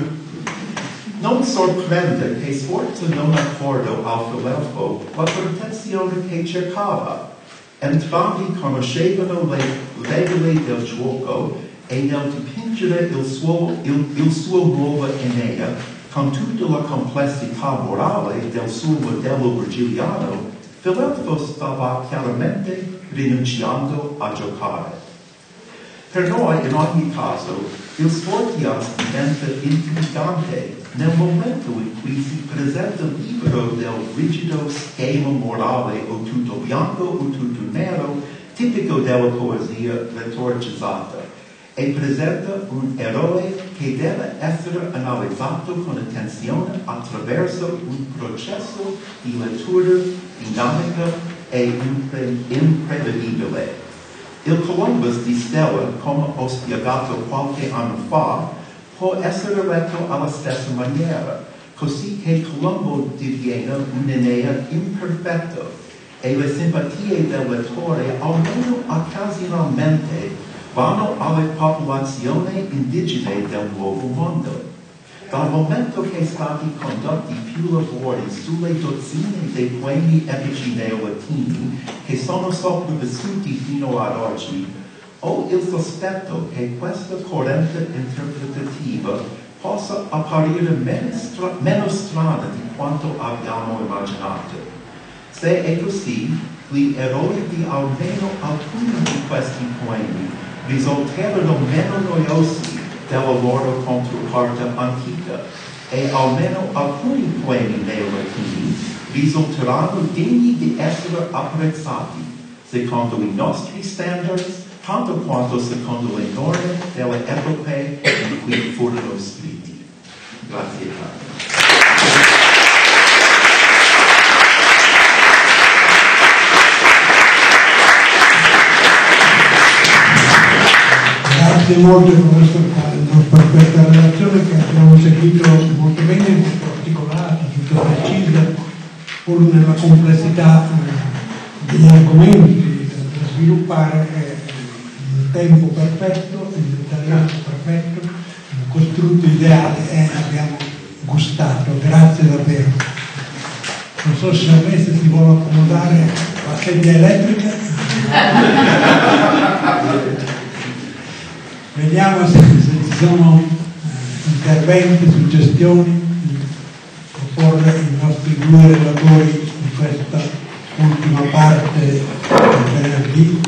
Non sorprende che Sforza non accordò al Filelfo la protezione che cercava. Entrambi conoscevano le regole del gioco e nel dipingere il suo, il, il suo nuovo Enea, con tutta la complessità morale del suo modello virgiliano, Filelfo stava chiaramente rinunciando a giocare. Per noi, in ogni caso, il Sforzias diventa intimidante nel momento in cui si presenta libero del rigido schema morale o tutto bianco o tutto nero, tipico della poesia retoricizzata, e presenta un eroe che deve essere analizzato con attenzione attraverso un processo di lettura dinamica e impre- imprevedibile. Il Columbus di Stella, come ho spiegato qualche anno fa, può essere letto alla stessa maniera, così che Colombo diviene un Enea imperfetto e le simpatie del lettore, almeno occasionalmente, vanno alle popolazioni indigene del nuovo mondo. Dal momento che stati condotti più lavori sulle dozzine dei poemi epici neolatini che sono sopravvissuti fino ad oggi, ho il sospetto che questa corrente interpretativa possa apparire meno, stra- meno strana di quanto abbiamo immaginato. Se è così, gli eroi di almeno alcuni di questi poemi risulteranno meno noiosi della loro controparte antica e almeno alcuni poemi neolatini risulteranno degni di essere apprezzati secondo i nostri standards, tanto quanto secondo le norme delle epoche in cui furono scritti. Grazie tanto. Grazie molto professor Caldo per questa relazione che abbiamo seguito molto bene, molto articolata, molto precisa, pur nella complessità degli argomenti da sviluppare. Il tempo perfetto, il dettagliato perfetto, il costrutto ideale e abbiamo gustato. Grazie davvero. Non so se a me se si vuole accomodare la sedia elettrica. Vediamo se, se ci sono eh, interventi, suggestioni, proporre i nostri due relatori di questa ultima parte del venerdì.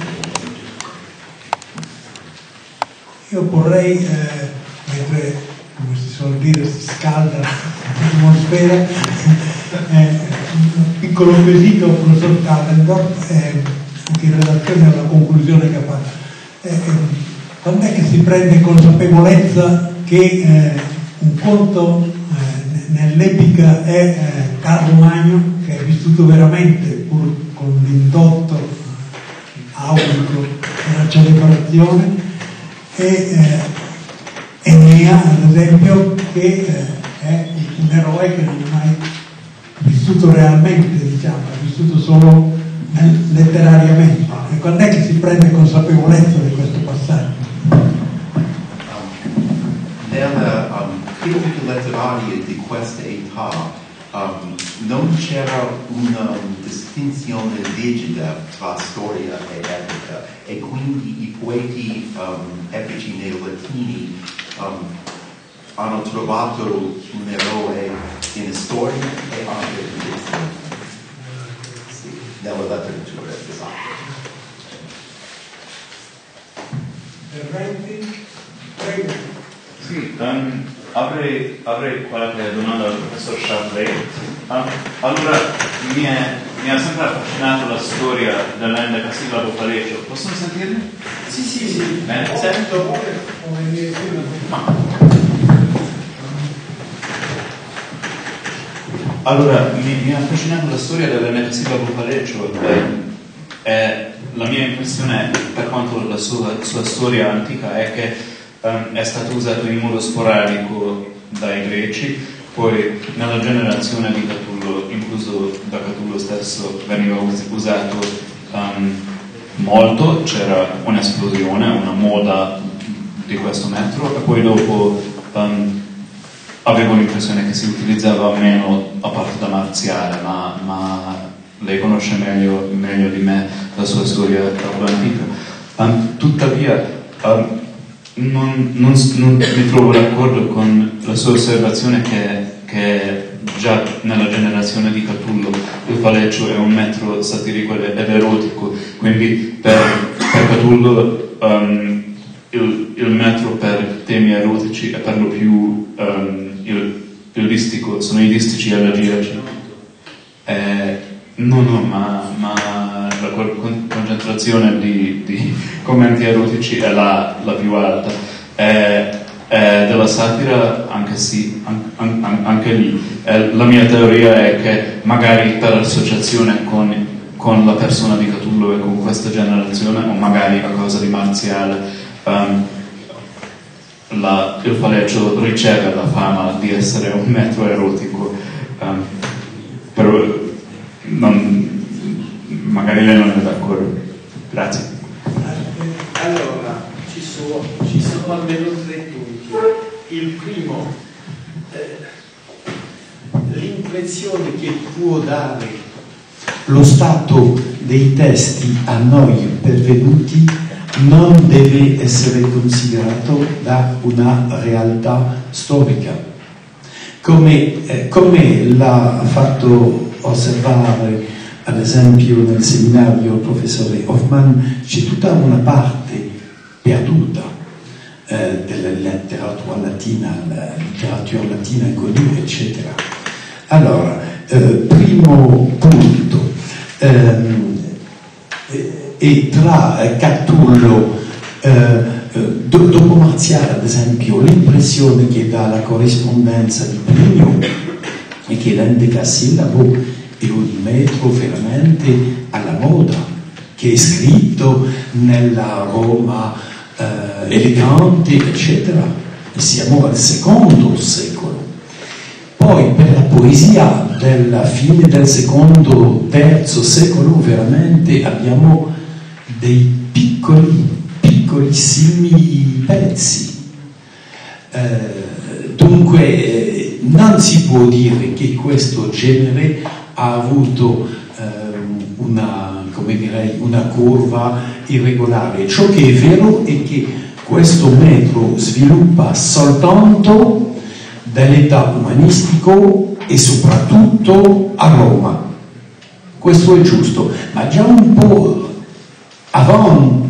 Io vorrei, eh, mentre, come si suol dire, si scalda l'atmosfera, eh, un piccolo quesito al professor Callendorf, eh, in relazione alla conclusione che ha fatto. Eh, quando è che si prende consapevolezza che eh, un conto eh, nell'epica è eh, Carlo Magno, che è vissuto veramente, pur con l'indotto aulico della celebrazione, e eh, Enea, ad esempio, che eh, è un eroe che non ha mai vissuto realmente, diciamo, ha vissuto solo nel, letterariamente. E quando è che si prende consapevolezza di questo passaggio? Nella questa età um, non c'era una distinzione rigida tra storia e epica, e quindi i poeti um, epici neolatini um, hanno trovato un eroe in storia e anche in fizione, sì, nella letteratura. Prego. Sì, um, avrei, avrei qualche domanda al professor Châtelet. Um, allora, mi, è, mi ha sempre affascinato la storia dell'endecasillabo falecio. Possono sentirmi? Sì, sì, sì. Bene. Sento. Allora, mi, mi ha affascinato la storia dell'endecasillabo falecio. Eh, la mia impressione, per quanto la sua, sua storia antica, è che um, è stato usato in modo sporadico dai greci, poi nella generazione di Catullo, incluso da Catullo stesso, veniva us- usato um, molto, c'era un'esplosione, una moda di questo metro, e poi dopo um, avevo l'impressione che si utilizzava meno a parte da marziale, ma, ma lei conosce meglio, meglio di me la sua storia antica. Um, tuttavia um, non, non, non mi trovo d'accordo con la sua osservazione che, che già nella generazione di Catullo il falecio è un metro satirico ed erotico, quindi per, per Catullo um, il, il metro per temi erotici è per lo più um, il, il listico, sono i listici elegiaci. Eh, No, no, ma, ma la concentrazione di, di commenti erotici è la, la più alta. Eh, eh, della satira, anche sì, an, an, anche lì. Eh, la mia teoria è che magari per associazione con, con la persona di Catullo e con questa generazione, o magari a causa di marziale, um, la, il falecio riceve la fama di essere un metro erotico. Um, però Non, magari lei non è d'accordo. Grazie. Allora, ci sono, ci sono almeno tre punti. Il primo, eh, l'impressione che può dare lo stato dei testi a noi pervenuti non deve essere considerato da una realtà storica. Come, eh, come l'ha fatto osservare ad esempio nel seminario il professore Hoffman, c'è tutta una parte perduta eh, della letteratura latina, la letteratura latina connue, eccetera. Allora, eh, primo punto, ehm, e tra eh, Catullo eh, do, dopo Marziale ad esempio, l'impressione che dà la corrispondenza di Plinio e che l'endecasillabo è un metro veramente alla moda, che è scritto nella Roma eh, elegante, eccetera. E siamo al secondo secolo. Poi per la poesia della fine del secondo, terzo secolo veramente abbiamo dei piccoli, piccolissimi pezzi. Eh, dunque non si può dire che questo genere ha avuto ehm, una, come direi, una curva irregolare. Ciò che è vero è che questo metro sviluppa soltanto dall'età umanistico e soprattutto a Roma. Questo è giusto, ma già un po' avanti,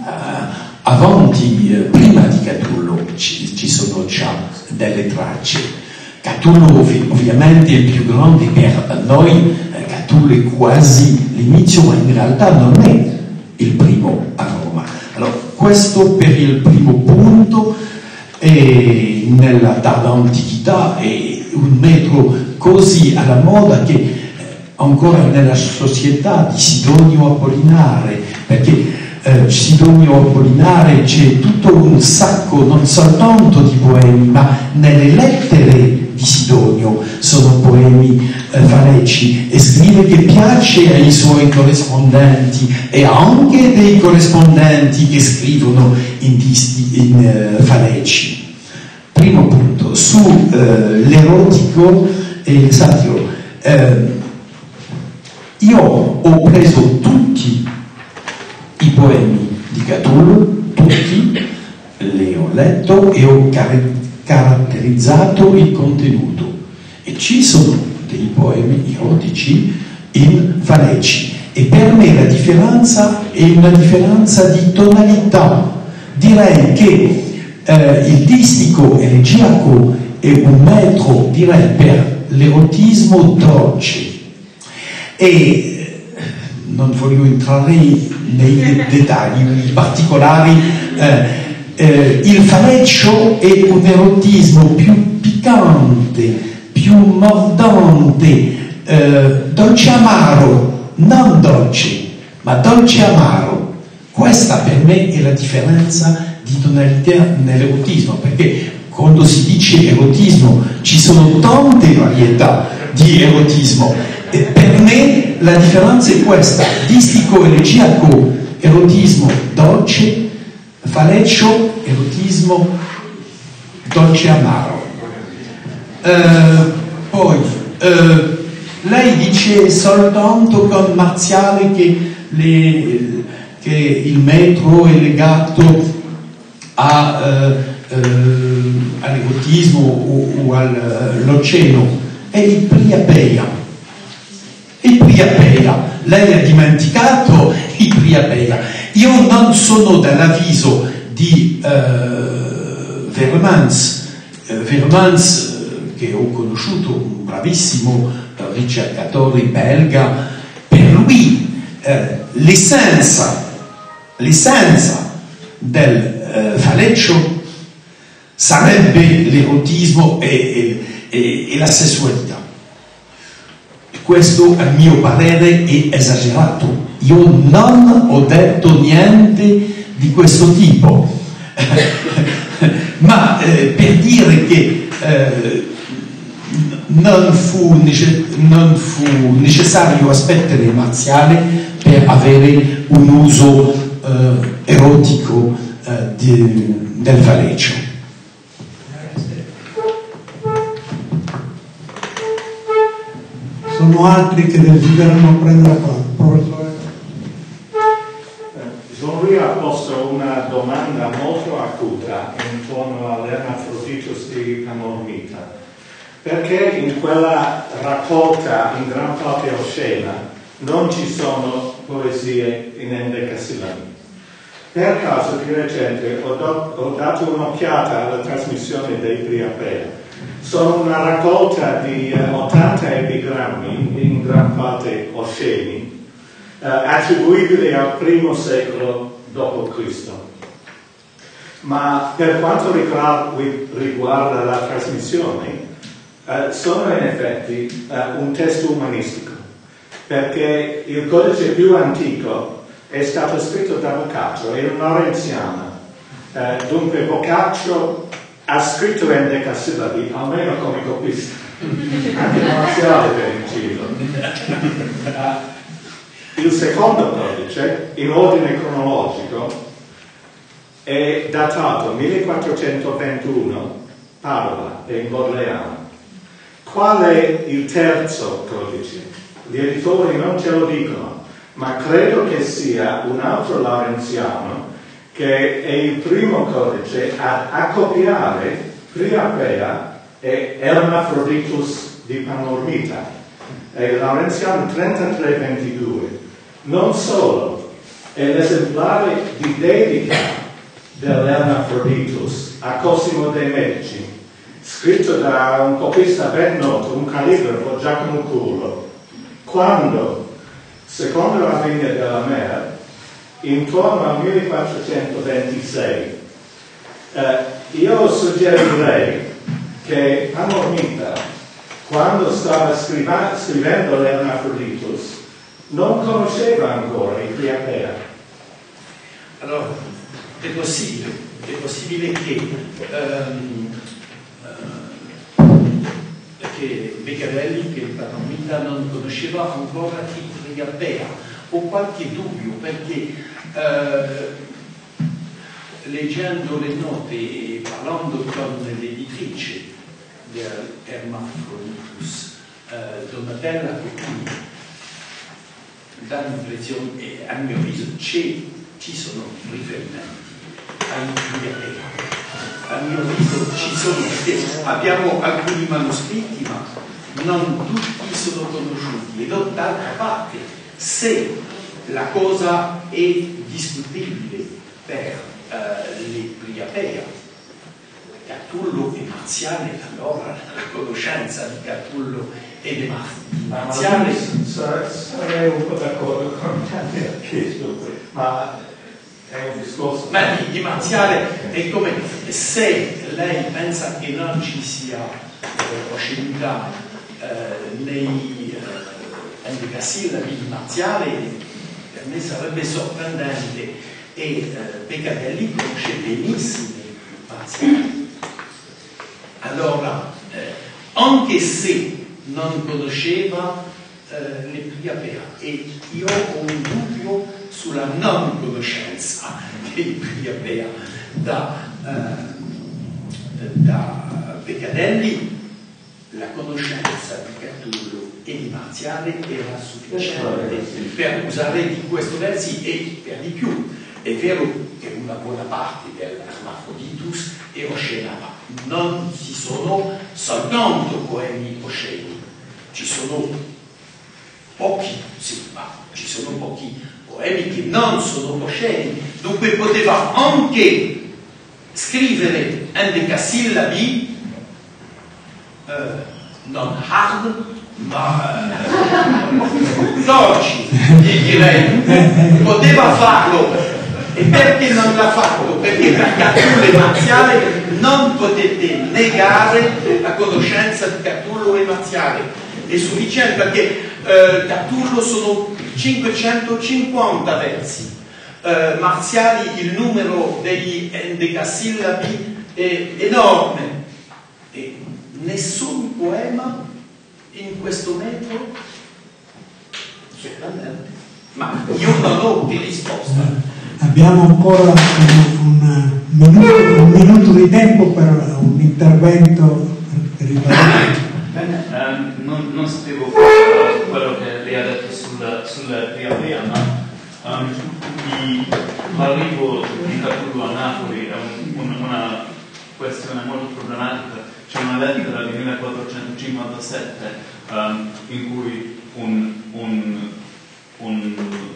avanti prima di Catullo ci, ci sono già delle tracce. Catullo ovviamente è il più grande per noi, Catullo è quasi l'inizio, ma in realtà non è il primo a Roma. Allora, questo per il primo punto, e nella tarda antichità è un metro così alla moda che ancora nella società di Sidonio Apollinare, perché eh, Sidonio Apollinare c'è tutto un sacco non soltanto di poemi, ma nelle lettere di Sidonio sono poemi eh, faleci, e scrive che piace ai suoi corrispondenti e anche dei corrispondenti che scrivono in, in uh, faleci. primo punto, su eh, l'erotico e il satiro. Eh, io ho preso tutti i poemi di Catulo, tutti, li ho letto e ho car caratterizzato il contenuto. E ci sono dei poemi erotici in Faleci. E per me la differenza è una differenza di tonalità. Direi che eh, il distico elegiaco è un metro, direi, per l'erotismo dolce. E non voglio entrare nei dettagli, nei particolari. Eh, eh, il Faleccio è un erotismo più piccante, più mordente, eh, dolce amaro, non dolce, ma dolce amaro. Questa per me è la differenza di tonalità nell'erotismo, perché quando si dice erotismo ci sono tante varietà di erotismo, e per me la differenza è questa: distico elegiaco, erotismo dolce; Faleccio, erotismo dolce amaro. Uh, poi uh, lei dice soltanto con Marziale che, le, che il metro è legato a, uh, uh, all'erotismo o, o all'oceano. È il Priapeia. Il Priapeia. Lei ha dimenticato il Priapeia. Io non sono dell'avviso di uh, Vermans, uh, Vermans uh, che ho conosciuto, un bravissimo uh, ricercatore belga. Per lui uh, l'essenza l'essenza del uh, Faleccio sarebbe l'erotismo e, e, e, e la sessualità. Questo, a mio parere, è esagerato. Io non ho detto niente di questo tipo, ma eh, per dire che eh, non, fu non fu necessario aspettare Marziale per avere un uso eh, erotico eh, di, del Faleccio. Sono altri che desiderano prendere la parola. Professore? Jean-Louis ha posto una domanda molto acuta intorno all'Hermaphroditus di Panormita. Perché in quella raccolta in gran parte oscena non ci sono poesie in endecasillabi? Per caso di recente ho, do, ho dato un'occhiata alla trasmissione dei Priapeia. Sono una raccolta di uh, ottanta epigrammi, in gran parte osceni, uh, attribuibili al primo secolo dopo Cristo. Ma per quanto riguarda la trasmissione, uh, sono in effetti uh, un testo umanistico, perché il codice più antico è stato scritto da Boccaccio, è un Lorenziano. Uh, dunque Boccaccio ha scritto endecasillabi, almeno come copista, anche Marziale per inciso. Uh, il secondo codice, in ordine cronologico, è datato millequattrocentoventuno, Padova, e in Bodleiano. Qual è il terzo codice? Gli editori non ce lo dicono, ma credo che sia un altro Laurenziano, che è il primo codice ad accoppiare Priapeia e Hermaphroditus di Panormita. È il Laurenziano trentatré ventidue. Non solo, è l'esemplare di dedica dell'Hermaphroditus a Cosimo de' Medici, scritto da un copista ben noto, un calligrafo, Giacomo Curlo, quando, secondo la vigna della Mer, intorno al millequattrocentoventisei, eh, io suggerirei che Panormita, quando stava scriva, scrivendo l'Hermaphroditus, non conosceva ancora il Priapeia. Allora, è possibile, è possibile che, um, uh, che Beccarelli, che Panormita non conosceva ancora il Priapeia. Ho qualche dubbio, perché uh, leggendo le note e parlando con l'editrice dell'Hermaphroditus, eh, Donatella, che qui dà l'impressione, e a mio avviso ci sono riferimenti ai Priapea. A mio avviso ci sono, abbiamo alcuni manoscritti, ma non tutti sono conosciuti. E d'altra parte, se la cosa è discutibile per uh, le Priapea, Catullo e Marziale, allora la conoscenza di Catullo e di Marziale. Sarei un po' d'accordo con te, ha chiesto, ma è un discorso. Ma di, di Marziale è come se lei pensa che non ci sia eh, oscenità eh, nei eh, endecasillabi di Marziale, per me sarebbe sorprendente, e eh, Peccadelli conosce benissimo Marziale. Allora, eh, anche se non conosceva eh, le Priapea, e io ho un dubbio sulla non conoscenza dei Priapea da, eh, da Peccadelli, la conoscenza di Catullo e di Marziale era sufficiente per usare di questi versi, e per di più è vero che una buona parte dell'Hermaphroditus è oscena, ma non ci sono soltanto poemi osceni, ci sono pochi, sì, ma ci sono pochi poemi che non sono osceni, dunque poteva anche scrivere endecasillabi eh, non hard, ma eh, dolci, direi, poteva farlo. E perché non l'ha fatto? Perché per Catullo e Marziale non potete negare la conoscenza di Catullo e Marziale. È sufficiente, perché eh, Catullo sono cinquecentocinquanta versi, eh, Marziali il numero degli endecasillabi è enorme, e nessun poema in questo metro, certamente, ma io non ho di risposta. Abbiamo ancora un, un, minuto, un minuto di tempo per un intervento ribadito. Bene, um, non, non sapevo uh, quello che lei ha detto sul, sul Priapea, ma um, l'arrivo di Catullo a Napoli è un, un, una questione molto problematica. C'è una lettera del millequattrocentocinquantasette um, in cui un, un, un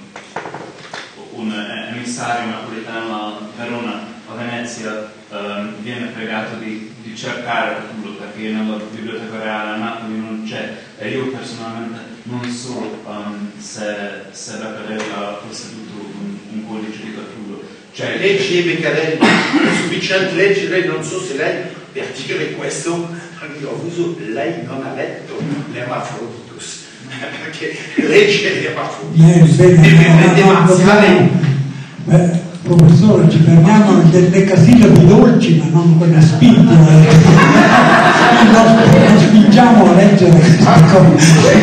un emissario napoletano a Verona, a Venezia, um, viene pregato di, di cercare Catullo, perché nella biblioteca reale a Napoli non c'è, e io personalmente non so um, se, se Beccadelli ha posseduto un, un codice di Catullo. Cioè, leggi e Beccadelli, è sufficiente leggere, non so se lei, per dire questo, io ho uso, lei non ha letto l'Hermaphroditus, perché legge l'Hermaphroditus è marziale. Beh, professore, ci fermiamo nel decasillabi dolci, ma non con la spinta, non, non spingiamo a leggere queste cose.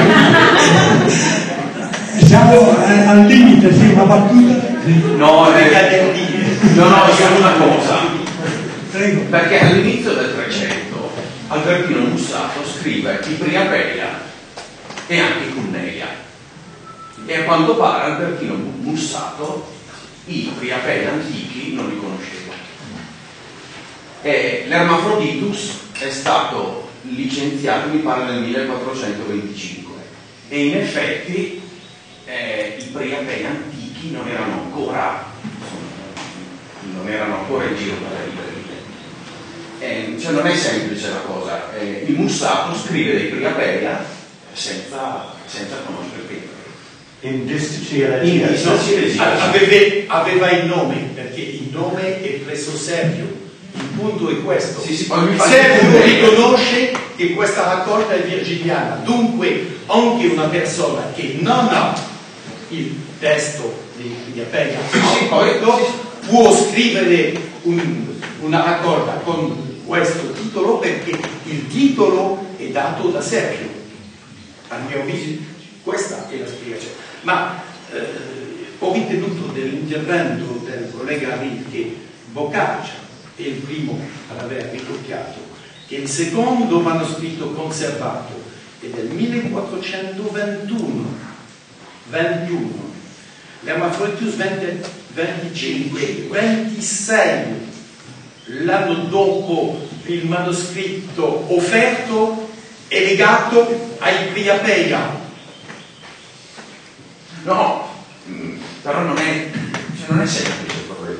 Siamo eh, al limite, sì, una battuta? No, eh, no, no, io una cosa. Prego. Perché all'inizio del Trecento Albertino Mussato scrive i Priapea e anche Cunneia, e a quanto pare Albertino Mussato i Priapei antichi non li conosceva, e l'Hermaphroditus è stato licenziato, mi pare, nel millequattrocentoventicinque, e in effetti eh, i Priapei antichi non erano ancora non erano ancora in giro per le librerie. Eh, cioè non è semplice la cosa. Eh, il Mussato scrive dei Priapea senza, senza conoscere il Priapea. In disticile, aveva, aveva il nome, perché il nome è preso Servio. Il punto è questo. Sì, sì, poi mi fa Servio riconosce che questa raccolta è virginiana, dunque anche una persona che non ha il testo di Priapea sì, poi può scrivere un, una raccolta con questo titolo, perché il titolo è dato da Servio. A mio avviso questa è la spiegazione. Ma eh, ho ritenuto dell'intervento del collega Riv che Boccaccia è il primo ad aver ricopiato, che il secondo manoscritto conservato è del millequattrocentoventuno, ventuno, l'Hermaphroditus venticinque, ventisei, l'anno dopo il manoscritto offerto e legato ai Priapeia. No, però non è, cioè non è semplice proprio.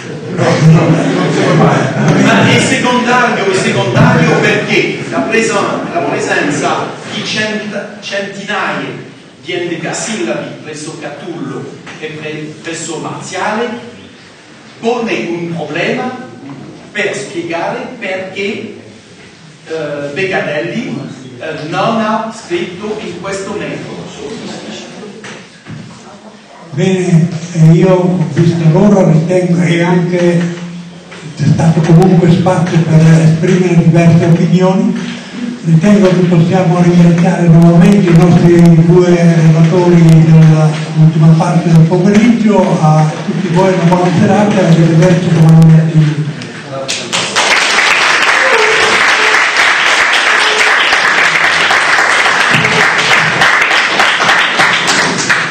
Ma è secondario, è secondario perché la, presa, la presenza di cent, centinaia di endecasillabi presso Catullo e pre, presso Marziale pone un problema per spiegare perché eh, Beccarelli eh, non ha scritto in questo metodo. Bene, io ho visto l'ora, ritengo che anche c'è stato comunque spazio per esprimere diverse opinioni. Ritengo che possiamo ringraziare nuovamente i nostri due relatori dell'ultima parte del pomeriggio, a tutti voi una buona serata e arrivederci domani mattina.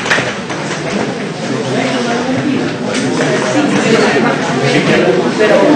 Pero